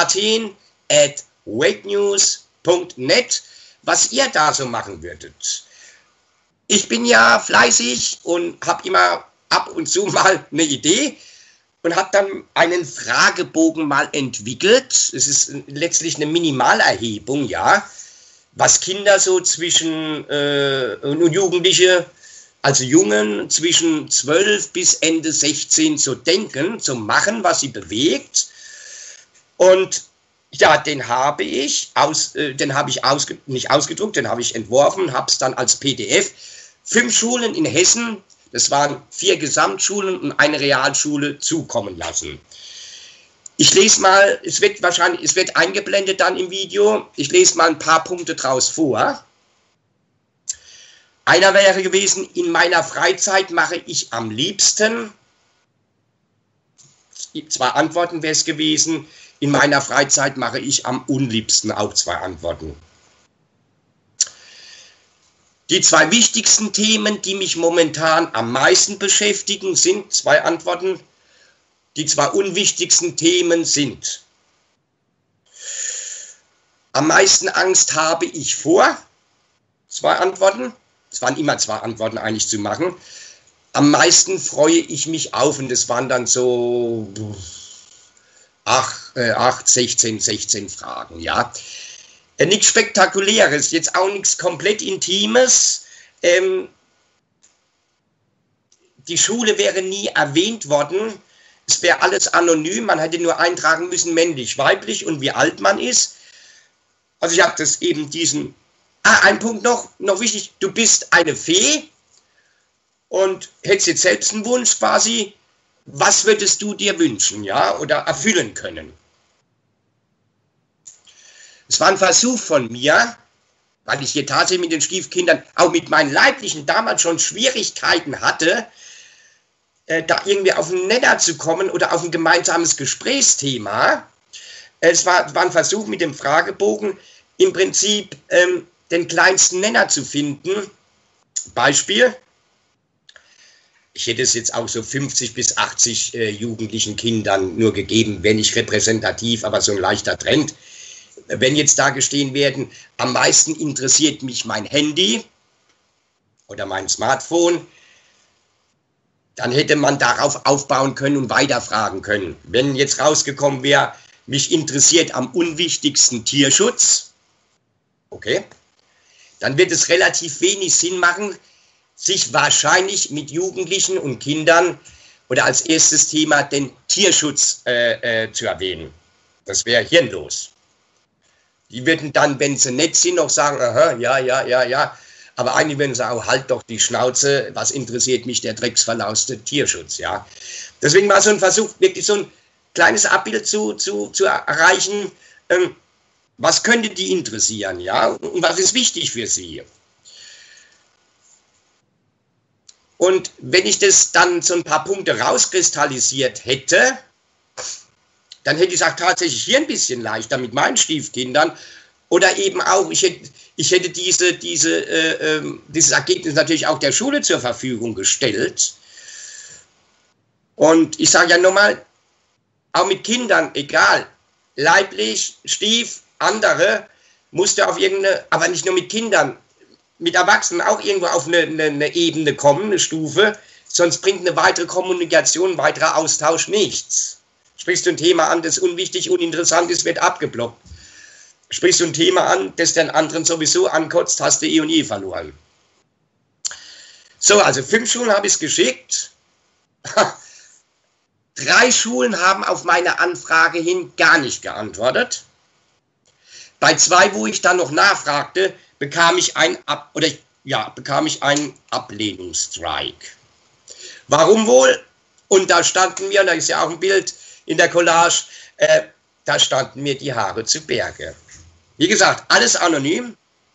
Speaker 2: martin@wakenews.net, was ihr da so machen würdet. Ich bin ja fleißig und habe immer ab und zu mal eine Idee und habe dann einen Fragebogen mal entwickelt. Es ist letztlich eine Minimalerhebung, ja, was Kinder so zwischen und Jugendliche, also Jungen zwischen 12 bis Ende 16 so denken, so machen, was sie bewegt. Und ja, den habe ich nicht ausgedruckt, den habe ich entworfen, habe es dann als PDF 5 Schulen in Hessen, das waren 4 Gesamtschulen und eine Realschule, zukommen lassen. Ich lese mal, es wird eingeblendet dann im Video, ich lese mal ein paar Punkte draus vor. Einer wäre gewesen, in meiner Freizeit mache ich am liebsten, 2 Antworten wäre es gewesen, in meiner Freizeit mache ich am unliebsten, auch 2 Antworten. Die 2 wichtigsten Themen, die mich momentan am meisten beschäftigen, sind 2 Antworten. Die 2 unwichtigsten Themen sind: am meisten Angst habe ich vor, 2 Antworten. Es waren immer 2 Antworten eigentlich zu machen. Am meisten freue ich mich auf, und das waren dann so 16 Fragen, ja. Nichts Spektakuläres, jetzt auch nichts komplett Intimes. Die Schule wäre nie erwähnt worden. Es wäre alles anonym, man hätte nur eintragen müssen, männlich, weiblich und wie alt man ist. Also ich habe das eben diesen... ein Punkt noch wichtig, du bist eine Fee und hättest jetzt selbst einen Wunsch quasi, was würdest du dir wünschen, ja, oder erfüllen können? Es war ein Versuch von mir, weil ich hier tatsächlich mit den Stiefkindern, auch mit meinen Leiblichen damals schon Schwierigkeiten hatte, da irgendwie auf einen Nenner zu kommen oder auf ein gemeinsames Gesprächsthema. Es war ein Versuch mit dem Fragebogen, im Prinzip den kleinsten Nenner zu finden. Beispiel, ich hätte es jetzt auch so 50 bis 80 jugendlichen Kindern nur gegeben, wenn nicht repräsentativ, aber so ein leichter Trend. Wenn jetzt da gestehen werden, am meisten interessiert mich mein Handy oder mein Smartphone, dann hätte man darauf aufbauen können und weiterfragen können. Wenn jetzt rausgekommen wäre, mich interessiert am unwichtigsten Tierschutz, okay, dann wird es relativ wenig Sinn machen, sich wahrscheinlich mit Jugendlichen und Kindern oder als erstes Thema den Tierschutz zu erwähnen. Das wäre hirnlos. Die würden dann, wenn sie nett sind, noch sagen, aha, ja. Aber eigentlich würden sie sagen, oh, halt doch die Schnauze, was interessiert mich der drecksverlauste Tierschutz, ja. Deswegen war so ein Versuch, wirklich so ein kleines Abbild zu erreichen, was könnte die interessieren, ja, und was ist wichtig für sie. Und wenn ich das dann so ein paar Punkte rauskristallisiert hätte, dann hätte ich es auch tatsächlich hier ein bisschen leichter mit meinen Stiefkindern. Oder eben auch, ich hätte dieses Ergebnis natürlich auch der Schule zur Verfügung gestellt. Und ich sage ja nochmal, auch mit Kindern, egal, leiblich, Stief, andere, musste auf irgendeine, aber nicht nur mit Kindern, mit Erwachsenen auch irgendwo auf eine Ebene kommen, eine Stufe, sonst bringt eine weitere Kommunikation, ein weiterer Austausch nichts. Sprichst du ein Thema an, das unwichtig, uninteressant ist, wird abgeblockt. Sprichst du ein Thema an, das den anderen sowieso ankotzt, hast du eh und je verloren. So, also 5 Schulen habe ich es geschickt. 3 Schulen haben auf meine Anfrage hin gar nicht geantwortet. Bei 2, wo ich dann noch nachfragte, bekam ich einen Ablehnungsstrike. Warum wohl? Und da standen mir, da ist ja auch ein Bild in der Collage, da standen mir die Haare zu Berge. Wie gesagt, alles anonym.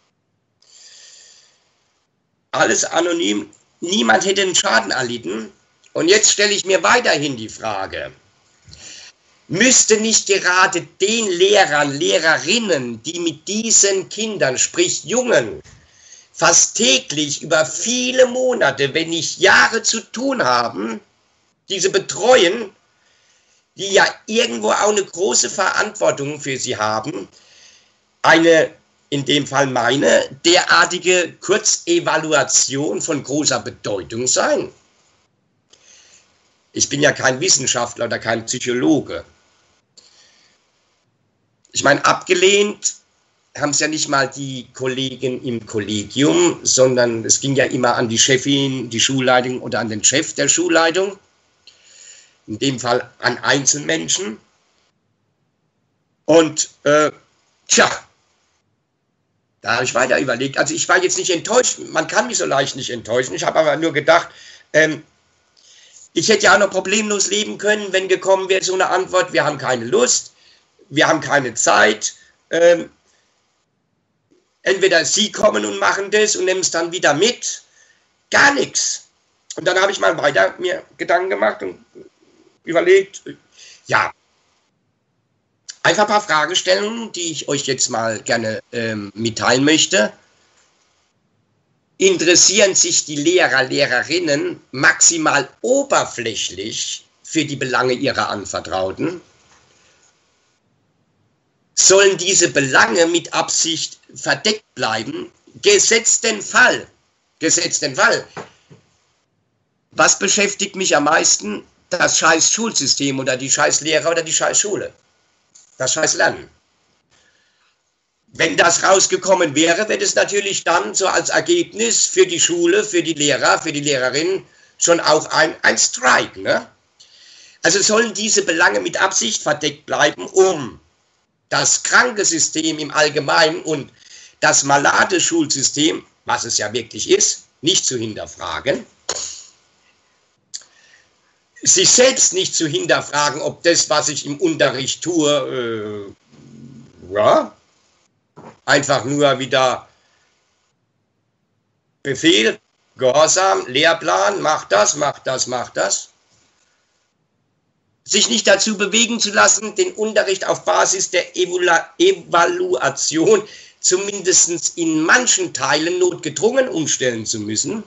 Speaker 2: Alles anonym. Niemand hätte einen Schaden erlitten. Und jetzt stelle ich mir weiterhin die Frage, müsste nicht gerade den Lehrern, Lehrerinnen, die mit diesen Kindern, sprich Jungen, fast täglich über viele Monate, wenn nicht Jahre zu tun haben, diese betreuen, die ja irgendwo auch eine große Verantwortung für sie haben, eine, in dem Fall meine, derartige Kurzevaluation von großer Bedeutung sein? Ich bin ja kein Wissenschaftler oder kein Psychologe. Ich meine, abgelehnt haben es ja nicht mal die Kollegen im Kollegium, sondern es ging ja immer an die Chefin, die Schulleitung oder an den Chef der Schulleitung. In dem Fall an Einzelmenschen. Und da habe ich weiter überlegt. Also ich war jetzt nicht enttäuscht, man kann mich so leicht nicht enttäuschen. Ich habe aber nur gedacht, ich hätte ja auch noch problemlos leben können, wenn gekommen wäre so eine Antwort, wir haben keine Lust, wir haben keine Zeit, entweder Sie kommen und machen das und nehmen es dann wieder mit, gar nichts. Und dann habe ich mal weiter mir Gedanken gemacht und überlegt, ja, einfach ein paar Fragestellungen, die ich euch jetzt mal gerne mitteilen möchte. Interessieren sich die Lehrer, Lehrerinnen maximal oberflächlich für die Belange ihrer Anvertrauten? Sollen diese Belange mit Absicht verdeckt bleiben? Gesetzt den Fall. Was beschäftigt mich am meisten? Das scheiß Schulsystem oder die scheiß Lehrer oder die scheiß Schule. Das scheiß Lernen. Wenn das rausgekommen wäre, wird es natürlich dann so als Ergebnis für die Schule, für die Lehrer, für die Lehrerinnen schon auch ein Strike, ne? Also sollen diese Belange mit Absicht verdeckt bleiben, um das kranke System im Allgemeinen und das malade Schulsystem, was es ja wirklich ist, nicht zu hinterfragen. Sich selbst nicht zu hinterfragen, ob das, was ich im Unterricht tue, einfach nur wieder Befehl, Gehorsam, Lehrplan, mach das, mach das, mach das. Sich nicht dazu bewegen zu lassen, den Unterricht auf Basis der Evaluation zumindest in manchen Teilen notgedrungen umstellen zu müssen.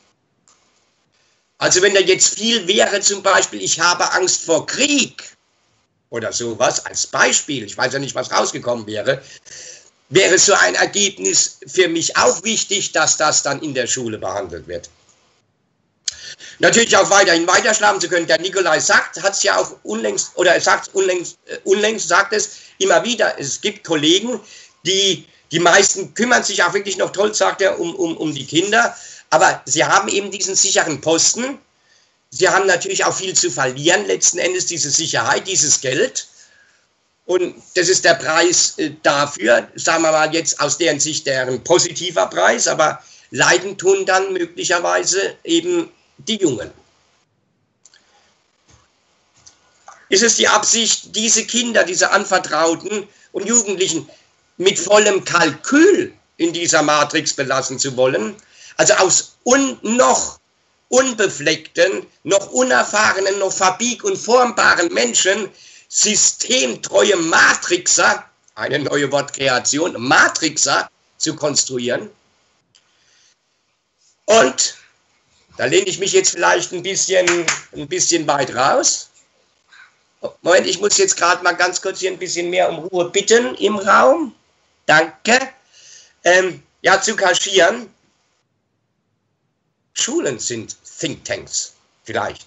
Speaker 2: Also wenn da jetzt viel wäre, zum Beispiel, ich habe Angst vor Krieg oder sowas, als Beispiel, ich weiß ja nicht, was rausgekommen wäre, wäre so ein Ergebnis für mich auch wichtig, dass das dann in der Schule behandelt wird. Natürlich auch weiterhin weiterschlafen zu können. Der Nikolai sagt, hat es ja auch unlängst, oder er sagt unlängst sagt es immer wieder, es gibt Kollegen, die meisten kümmern sich auch wirklich noch toll, sagt er, um die Kinder, aber sie haben eben diesen sicheren Posten. Sie haben natürlich auch viel zu verlieren, letzten Endes diese Sicherheit, dieses Geld. Und das ist der Preis dafür, sagen wir mal jetzt aus deren Sicht ein positiver Preis, aber leiden tun dann möglicherweise eben die Jungen. Ist es die Absicht, diese Kinder, diese Anvertrauten und Jugendlichen mit vollem Kalkül in dieser Matrix belassen zu wollen? Also aus noch unbefleckten, noch unerfahrenen, noch verbieg- und formbaren Menschen systemtreue Matrixer, eine neue Wortkreation, Matrixer zu konstruieren. Und da lehne ich mich jetzt vielleicht ein bisschen weit raus. Moment, ich muss jetzt gerade mal ganz kurz hier ein bisschen mehr um Ruhe bitten im Raum. Danke. Ja, zu kaschieren. Schulen sind Thinktanks, vielleicht.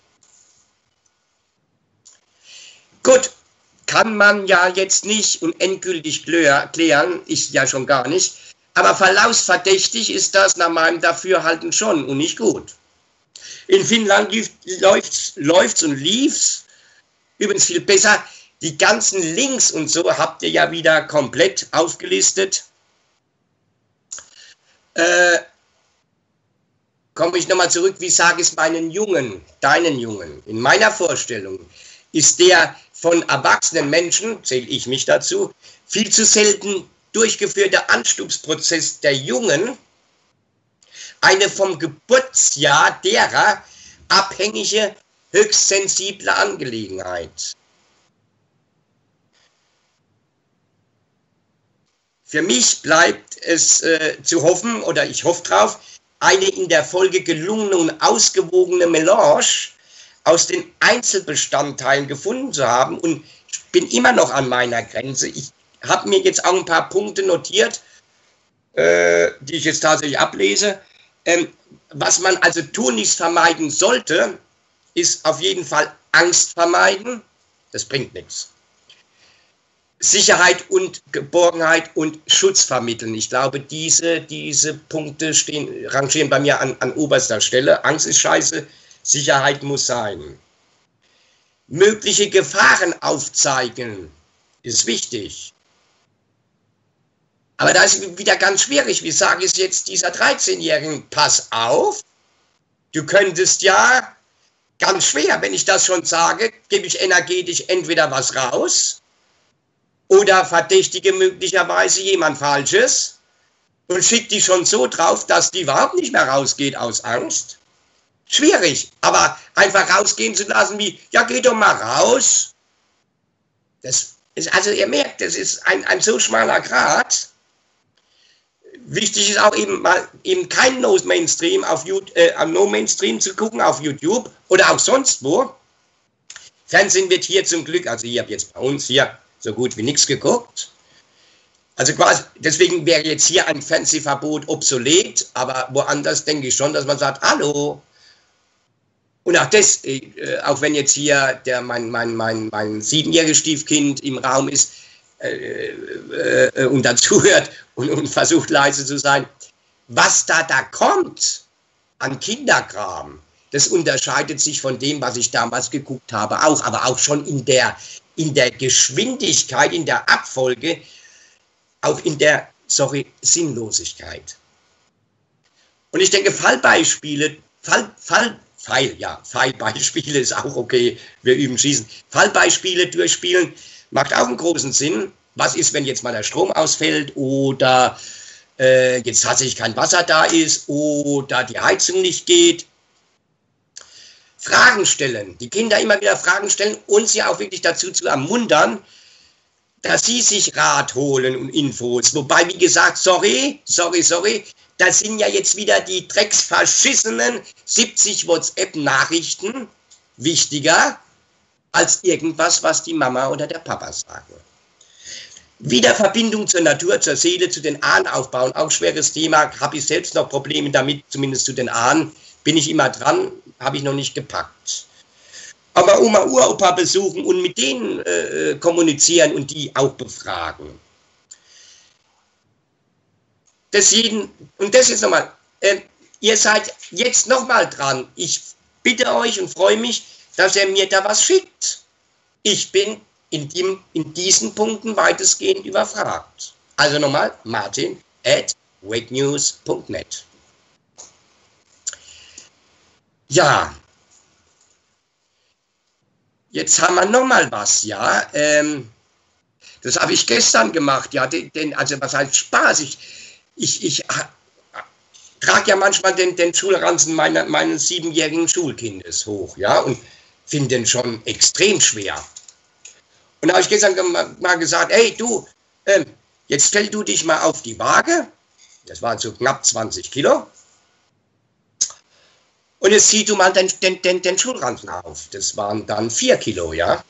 Speaker 2: Gut, kann man ja jetzt nicht und endgültig klären, ich ja schon gar nicht, aber verlaufsverdächtig ist das nach meinem Dafürhalten schon und nicht gut. In Finnland läuft's und lief's übrigens viel besser. Die ganzen Links und so habt ihr ja wieder komplett aufgelistet. Komme ich nochmal zurück, wie sage ich es meinen Jungen, deinen Jungen? In meiner Vorstellung ist der von erwachsenen Menschen, zähle ich mich dazu, viel zu selten durchgeführte Anstupsprozess der Jungen eine vom Geburtsjahr derer abhängige, höchst sensible Angelegenheit. Für mich bleibt es zu hoffen, oder ich hoffe drauf, eine in der Folge gelungene und ausgewogene Melange aus den Einzelbestandteilen gefunden zu haben. Und ich bin immer noch an meiner Grenze. Ich habe mir jetzt auch ein paar Punkte notiert, die ich jetzt tatsächlich ablese. Was man also tunlichst vermeiden sollte, ist auf jeden Fall Angst vermeiden. Das bringt nichts. Sicherheit und Geborgenheit und Schutz vermitteln. Ich glaube, diese Punkte rangieren bei mir an oberster Stelle. Angst ist scheiße, Sicherheit muss sein. Mögliche Gefahren aufzeigen ist wichtig. Aber da ist wieder ganz schwierig. Wie sage ich es jetzt dieser 13-Jährigen? Pass auf, du könntest ja, ganz schwer, wenn ich das schon sage, gebe ich energetisch entweder was raus oder verdächtige möglicherweise jemand Falsches und schickt die schon so drauf, dass die überhaupt nicht mehr rausgeht aus Angst. Schwierig, aber einfach rausgehen zu lassen wie, ja, geh doch mal raus. Das ist, also ihr merkt, das ist ein so schmaler Grat. Wichtig ist auch eben kein No-Mainstream No-Mainstream zu gucken auf YouTube oder auch sonst wo. Fernsehen wird hier zum Glück, also ich habe jetzt bei uns hier so gut wie nichts geguckt. Also quasi, deswegen wäre jetzt hier ein Fernsehverbot obsolet, aber woanders denke ich schon, dass man sagt, hallo. Und auch das, auch wenn jetzt hier mein 7-jähriges Stiefkind im Raum ist und dazuhört und versucht leise zu sein, was da kommt an Kinderkram, das unterscheidet sich von dem, was ich damals geguckt habe, auch, aber auch schon in der Geschwindigkeit, in der Abfolge, auch in der, Sinnlosigkeit. Und ich denke, Fallbeispiele ist auch okay, wir üben Schießen. Fallbeispiele durchspielen macht auch einen großen Sinn. Was ist, wenn jetzt mal der Strom ausfällt oder jetzt tatsächlich kein Wasser da ist oder die Heizung nicht geht. Fragen stellen, die Kinder immer wieder Fragen stellen und sie auch wirklich dazu zu ermuntern, dass sie sich Rat holen und Infos. Wobei, wie gesagt, sorry, das sind ja jetzt wieder die drecksverschissenen 70 WhatsApp-Nachrichten wichtiger als irgendwas, was die Mama oder der Papa sagen. Wieder Verbindung zur Natur, zur Seele, zu den Ahnen aufbauen, auch schweres Thema, habe ich selbst noch Probleme damit, zumindest zu den Ahnen, bin ich immer dran, habe ich noch nicht gepackt. Aber Oma, Uropa besuchen und mit denen kommunizieren und die auch befragen. Und das jetzt nochmal, ihr seid jetzt nochmal dran. Ich bitte euch und freue mich, dass ihr mir da was schickt. Ich bin in diesen Punkten weitestgehend überfragt. Also nochmal, martin@wakenews.net. Ja, jetzt haben wir nochmal was, ja. Das habe ich gestern gemacht, ja. Also was heißt Spaß? Ich trage ja manchmal den Schulranzen meines 7-jährigen Schulkindes hoch, ja, und finde den schon extrem schwer. Und da habe ich gestern mal gesagt, hey du, jetzt stell du dich mal auf die Waage. Das waren so knapp 20 Kilo. Und jetzt zieh du mal den Schulranzen auf. Das waren dann 4 Kilo, ja. Da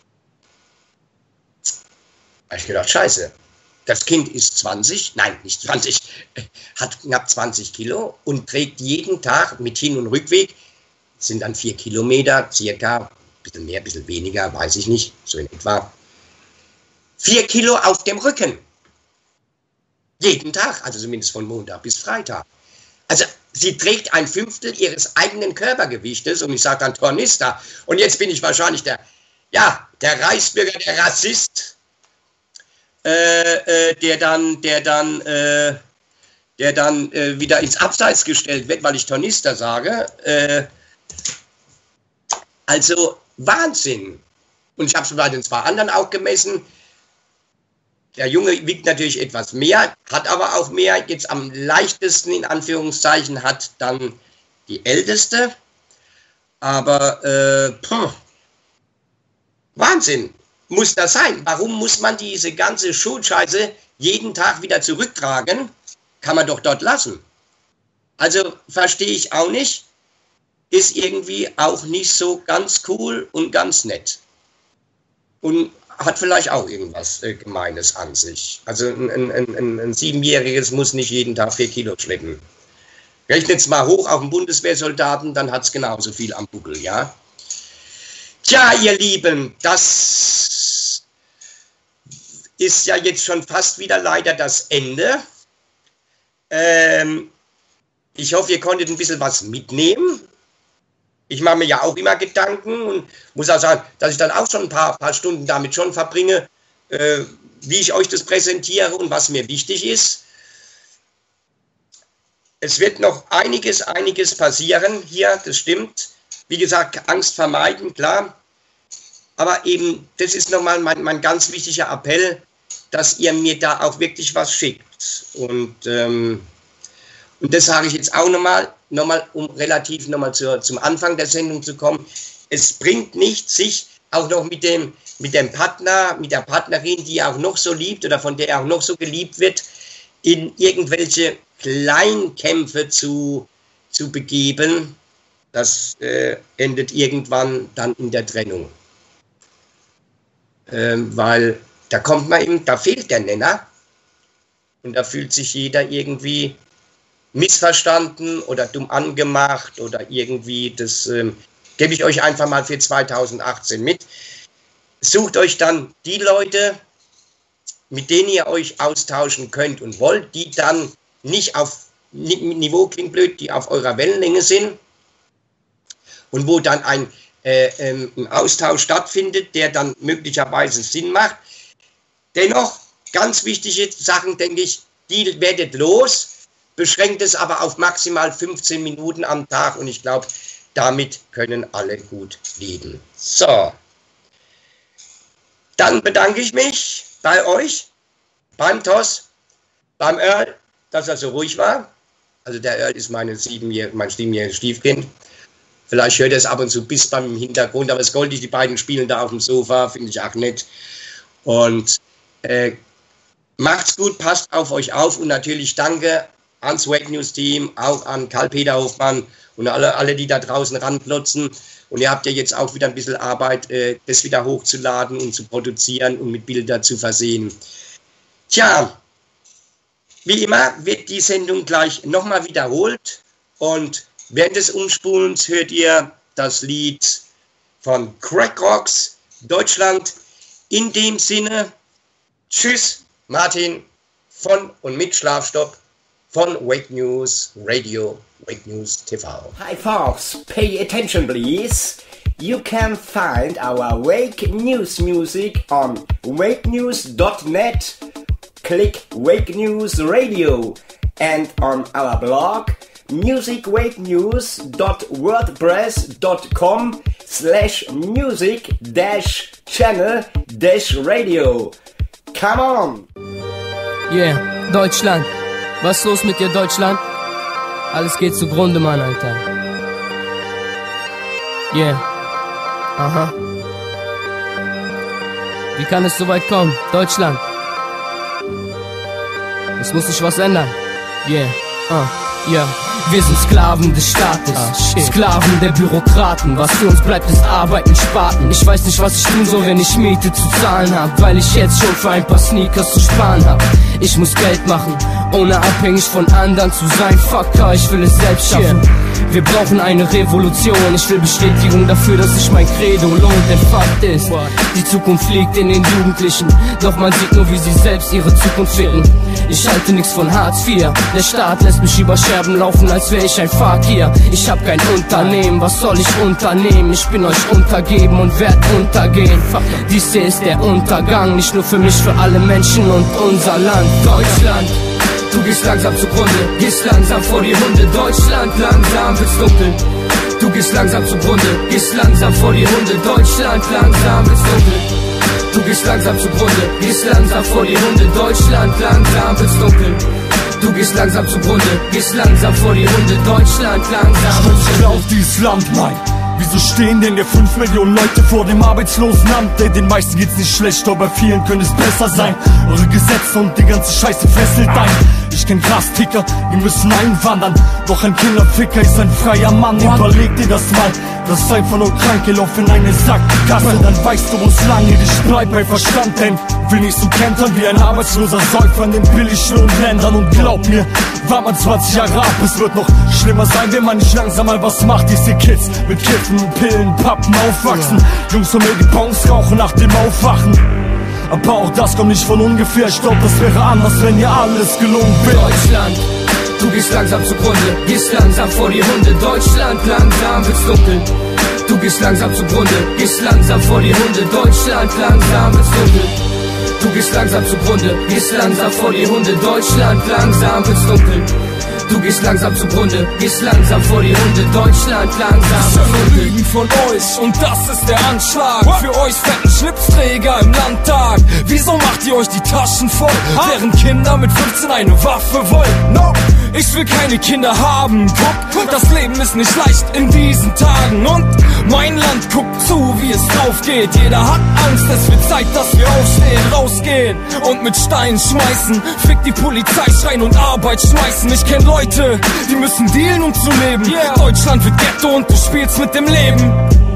Speaker 2: habe ich gedacht, scheiße, das Kind ist 20, nein, nicht 20, hat knapp 20 Kilo und trägt jeden Tag mit Hin- und Rückweg, sind dann 4 Kilometer, circa, ein bisschen mehr, ein bisschen weniger, weiß ich nicht, so in etwa, 4 Kilo auf dem Rücken. Jeden Tag, also zumindest von Montag bis Freitag. Also sie trägt 1/5 ihres eigenen Körpergewichtes und ich sage dann Tornister. Und jetzt bin ich wahrscheinlich der Reichsbürger, der Rassist, der dann wieder ins Abseits gestellt wird, weil ich Tornister sage. Also Wahnsinn. Und ich habe es bei den 2 anderen auch gemessen. Der Junge wiegt natürlich etwas mehr, hat aber auch mehr. Jetzt am leichtesten, in Anführungszeichen, hat dann die Älteste. Aber Wahnsinn, muss das sein? Warum muss man diese ganze Schulscheiße jeden Tag wieder zurücktragen? Kann man doch dort lassen. Also verstehe ich auch nicht. Ist irgendwie auch nicht so ganz cool und ganz nett. Und hat vielleicht auch irgendwas Gemeines an sich. Also ein 7-Jähriges muss nicht jeden Tag 4 Kilo schleppen. Rechnet's mal hoch auf einen Bundeswehrsoldaten, dann hat es genauso viel am Buckel, ja. Tja, ihr Lieben, das ist ja jetzt schon fast wieder leider das Ende. Ich hoffe, ihr konntet ein bisschen was mitnehmen. Ich mache mir ja auch immer Gedanken und muss auch sagen, dass ich dann auch schon ein paar Stunden damit schon verbringe, wie ich euch das präsentiere und was mir wichtig ist. Es wird noch einiges passieren hier, das stimmt. Wie gesagt, Angst vermeiden, klar. Aber eben, das ist nochmal mein ganz wichtiger Appell, dass ihr mir da auch wirklich was schickt. Und das sage ich jetzt auch nochmal, um relativ zum Anfang der Sendung zu kommen. Es bringt nichts, sich auch noch mit dem Partner, mit der Partnerin, die auch noch so liebt oder von der er auch noch so geliebt wird, in irgendwelche Kleinkämpfe zu begeben. Das endet irgendwann dann in der Trennung. Weil da kommt man eben, da fehlt der Nenner und da fühlt sich jeder irgendwie missverstanden oder dumm angemacht oder irgendwie, das gebe ich euch einfach mal für 2018 mit. Sucht euch dann die Leute, mit denen ihr euch austauschen könnt und wollt, die dann nicht auf Niveau, klingt blöd, die auf eurer Wellenlänge sind und wo dann ein Austausch stattfindet, der dann möglicherweise Sinn macht. Dennoch, ganz wichtige Sachen, denke ich, die werdet los, beschränkt es aber auf maximal 15 Minuten am Tag und ich glaube, damit können alle gut leben. So, dann bedanke ich mich bei euch, beim TOS, beim Earl, dass er so ruhig war. Also der Earl ist mein 7-jähriges Stiefkind. Vielleicht hört er es ab und zu bis beim Hintergrund, aber es goldig, die beiden spielen da auf dem Sofa, finde ich auch nett. Und macht's gut, passt auf euch auf und natürlich danke ans Wake News Team, auch an Karl-Peter Hofmann und alle, die da draußen ranplotzen. Und ihr habt ja jetzt auch wieder ein bisschen Arbeit, das wieder hochzuladen und zu produzieren und mit Bildern zu versehen. Tja, wie immer wird die Sendung gleich nochmal wiederholt und während des Umspulens hört ihr das Lied von Crack Rocks Deutschland. In dem Sinne, tschüss, Martin von und mit Schlafstopp von Wake News Radio, Wake News TV.
Speaker 1: Hi folks, pay attention please. You can find our Wake News music on wakenews.net. Click Wake News Radio and on our blog musicwakenews.wordpress.com/music-channel-radio. Come on!
Speaker 5: Yeah, Deutschland. Was ist los mit dir, Deutschland? Alles geht zugrunde, Mann, Alter. Yeah. Aha. Wie kann es so weit kommen, Deutschland? Es muss sich was ändern. Yeah. Ja, wir sind Sklaven des Staates, Sklaven der Bürokraten. Was für uns bleibt, ist Arbeiten, Spaten. Ich weiß nicht, was ich tun soll, wenn ich Miete zu zahlen hab, weil ich jetzt schon für ein paar Sneakers zu sparen hab. Ich muss Geld machen, ohne abhängig von anderen zu sein. Fucker, ich will es selbst schaffen. Wir brauchen eine Revolution. Ich will Bestätigung dafür, dass sich mein Credo lohnt. Denn Fakt ist, die Zukunft liegt in den Jugendlichen, doch man sieht nur, wie sie selbst ihre Zukunft finden. Ich halte nichts von Hartz IV. Der Staat lässt mich über Scherben laufen, als wäre ich ein Fakir. Ich hab kein Unternehmen, was soll ich unternehmen? Ich bin euch untergeben und werd untergehen. Dies hier ist der Untergang, nicht nur für mich, für alle Menschen und unser Land, Deutschland. Du gehst langsam zugrunde, gehst langsam vor die Hunde. Deutschland, langsam wird's dunkel. Du gehst langsam zugrunde, gehst langsam vor die Hunde. Deutschland, langsam wird's dunkel. Du gehst langsam zugrunde, gehst langsam vor die Hunde. Deutschland, langsam wird's dunkel. Du gehst langsam zugrunde, gehst langsam vor die Hunde. Deutschland, langsam wird's dunkel.
Speaker 6: Auf dieses Land, Mann. Wieso stehen denn der 5 Millionen Leute vor dem Arbeitslosenamt? Den meisten geht's nicht schlecht, aber vielen könnte es besser sein. Eure Gesetze und die ganze Scheiße fesselt ein. Ich kenn Grasticker, die müssen einwandern. Doch ein Kinderficker ist ein freier Mann. Überleg dir das mal, das ist einfach nur Kranke, lauf in eine Sackgasse. Dann weißt du, wo's lang geht, ich bleib bei Verstand. Denn will nicht so kentern wie ein arbeitsloser Säufer in den Billiglohnländern. Und glaub mir, war man 20 Jahre ab, es wird noch schlimmer sein, wenn man nicht langsam mal was macht. Diese Kids mit Kiffen, Pillen, Pappen aufwachsen. Jungs und Mädels Bongs rauchen nach dem Aufwachen. Aber auch das kommt nicht von ungefähr. Ich glaub, das wäre anders, wenn ihr alles gelungen wäre.
Speaker 5: Deutschland, du gehst langsam zugrunde, gehst langsam vor die Hunde. Deutschland, langsam wird's dunkel. Du gehst langsam zugrunde, gehst langsam vor die Hunde. Deutschland, langsam wird's dunkel. Du gehst langsam zugrunde, gehst langsam vor die Hunde. Deutschland, langsam wird's dunkel. Du gehst langsam zugrunde, gehst langsam vor die Hunde. Deutschland, langsam wird's dunkel.
Speaker 6: Lügen von euch und das ist der Anschlag. Für euch fetten Schlipsträger im Landtag. Wieso macht ihr euch die Taschen voll, während Kinder mit 15 eine Waffe wollen? No, ich will keine Kinder haben. Guck, das Leben ist nicht leicht in diesen Tagen. Und mein Land guckt zu, wie es drauf geht. Jeder hat Angst, es wird Zeit, dass wir aufstehen, rausgehen und mit Steinen schmeißen. Fick die Polizei, schreien und Arbeit schmeißen. Ich kenn Leute, die müssen dealen, um zu leben. Deutschland wird Ghetto und du spielst mit dem Leben.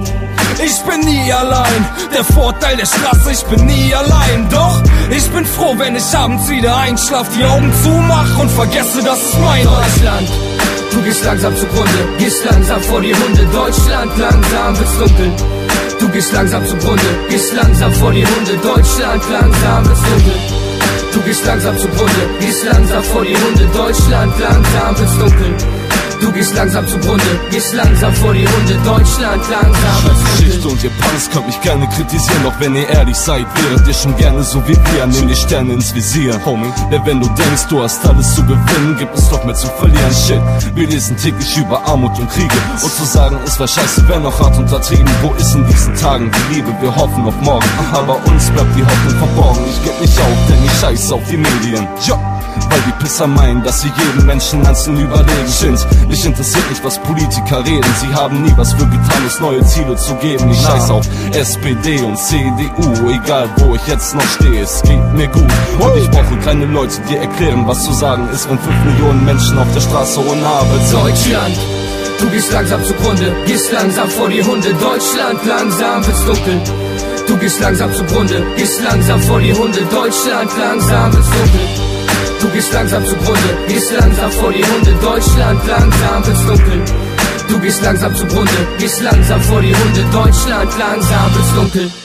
Speaker 6: Ich bin nie allein, der Vorteil der Straße, ich bin nie allein. Doch ich bin froh, wenn ich abends wieder einschlaf, die Augen zumach und vergesse, dass es mein
Speaker 5: Deutschland. Du gehst langsam zugrunde, gehst langsam vor die Hunde. Deutschland, langsam wird's dunkel. Du gehst langsam zugrunde, gehst langsam vor die Hunde. Deutschland, langsam wird's dunkel. Du gehst langsam zugrunde, gehst langsam vor die Hunde. Deutschland, langsam wird's dunkel. Du gehst langsam zugrunde, gehst langsam vor die Hunde. Deutschland, langsam wird's dunkel.
Speaker 6: Geschichte und ihr Punks könnt mich gerne kritisieren, doch wenn ihr ehrlich seid, wäret ihr schon gerne so wie wir. Nehm die Sterne ins Visier, Homie. Denn wenn du denkst, du hast alles zu gewinnen, gibt es doch mehr zu verlieren. Shit, wir lesen täglich über Armut und Kriege. Und zu sagen, es war scheiße, wäre noch hart untertrieben. Wo ist in diesen Tagen die Liebe? Wir hoffen auf morgen, aber uns bleibt die Hoffnung verborgen. Ich geb nicht auf, denn ich scheiß auf die Medien. Ja. weil die Pisser meinen, dass sie jeden Menschen einzeln überlegen sind. Mich interessiert nicht, was Politiker reden, sie haben nie was für getan, es neue Ziele zu geben. Ich scheiß auf SPD und CDU, egal wo ich jetzt noch stehe, es geht mir gut. Und ich brauche keine Leute, die erklären, was zu sagen ist, wenn 5 Millionen Menschen auf der Straße ohne Arbeit sind.
Speaker 5: Deutschland, du gehst langsam zugrunde, gehst langsam vor die Hunde. Deutschland, langsam wird's dunkel. Du gehst langsam zugrunde, gehst langsam vor die Hunde. Deutschland, langsam wird's dunkel. Du gehst langsam zugrunde, gehst langsam vor die Hunde. Deutschland, langsam wird's dunkel. Du gehst langsam zugrunde, gehst langsam vor die Hunde. Deutschland, langsam wird's dunkel.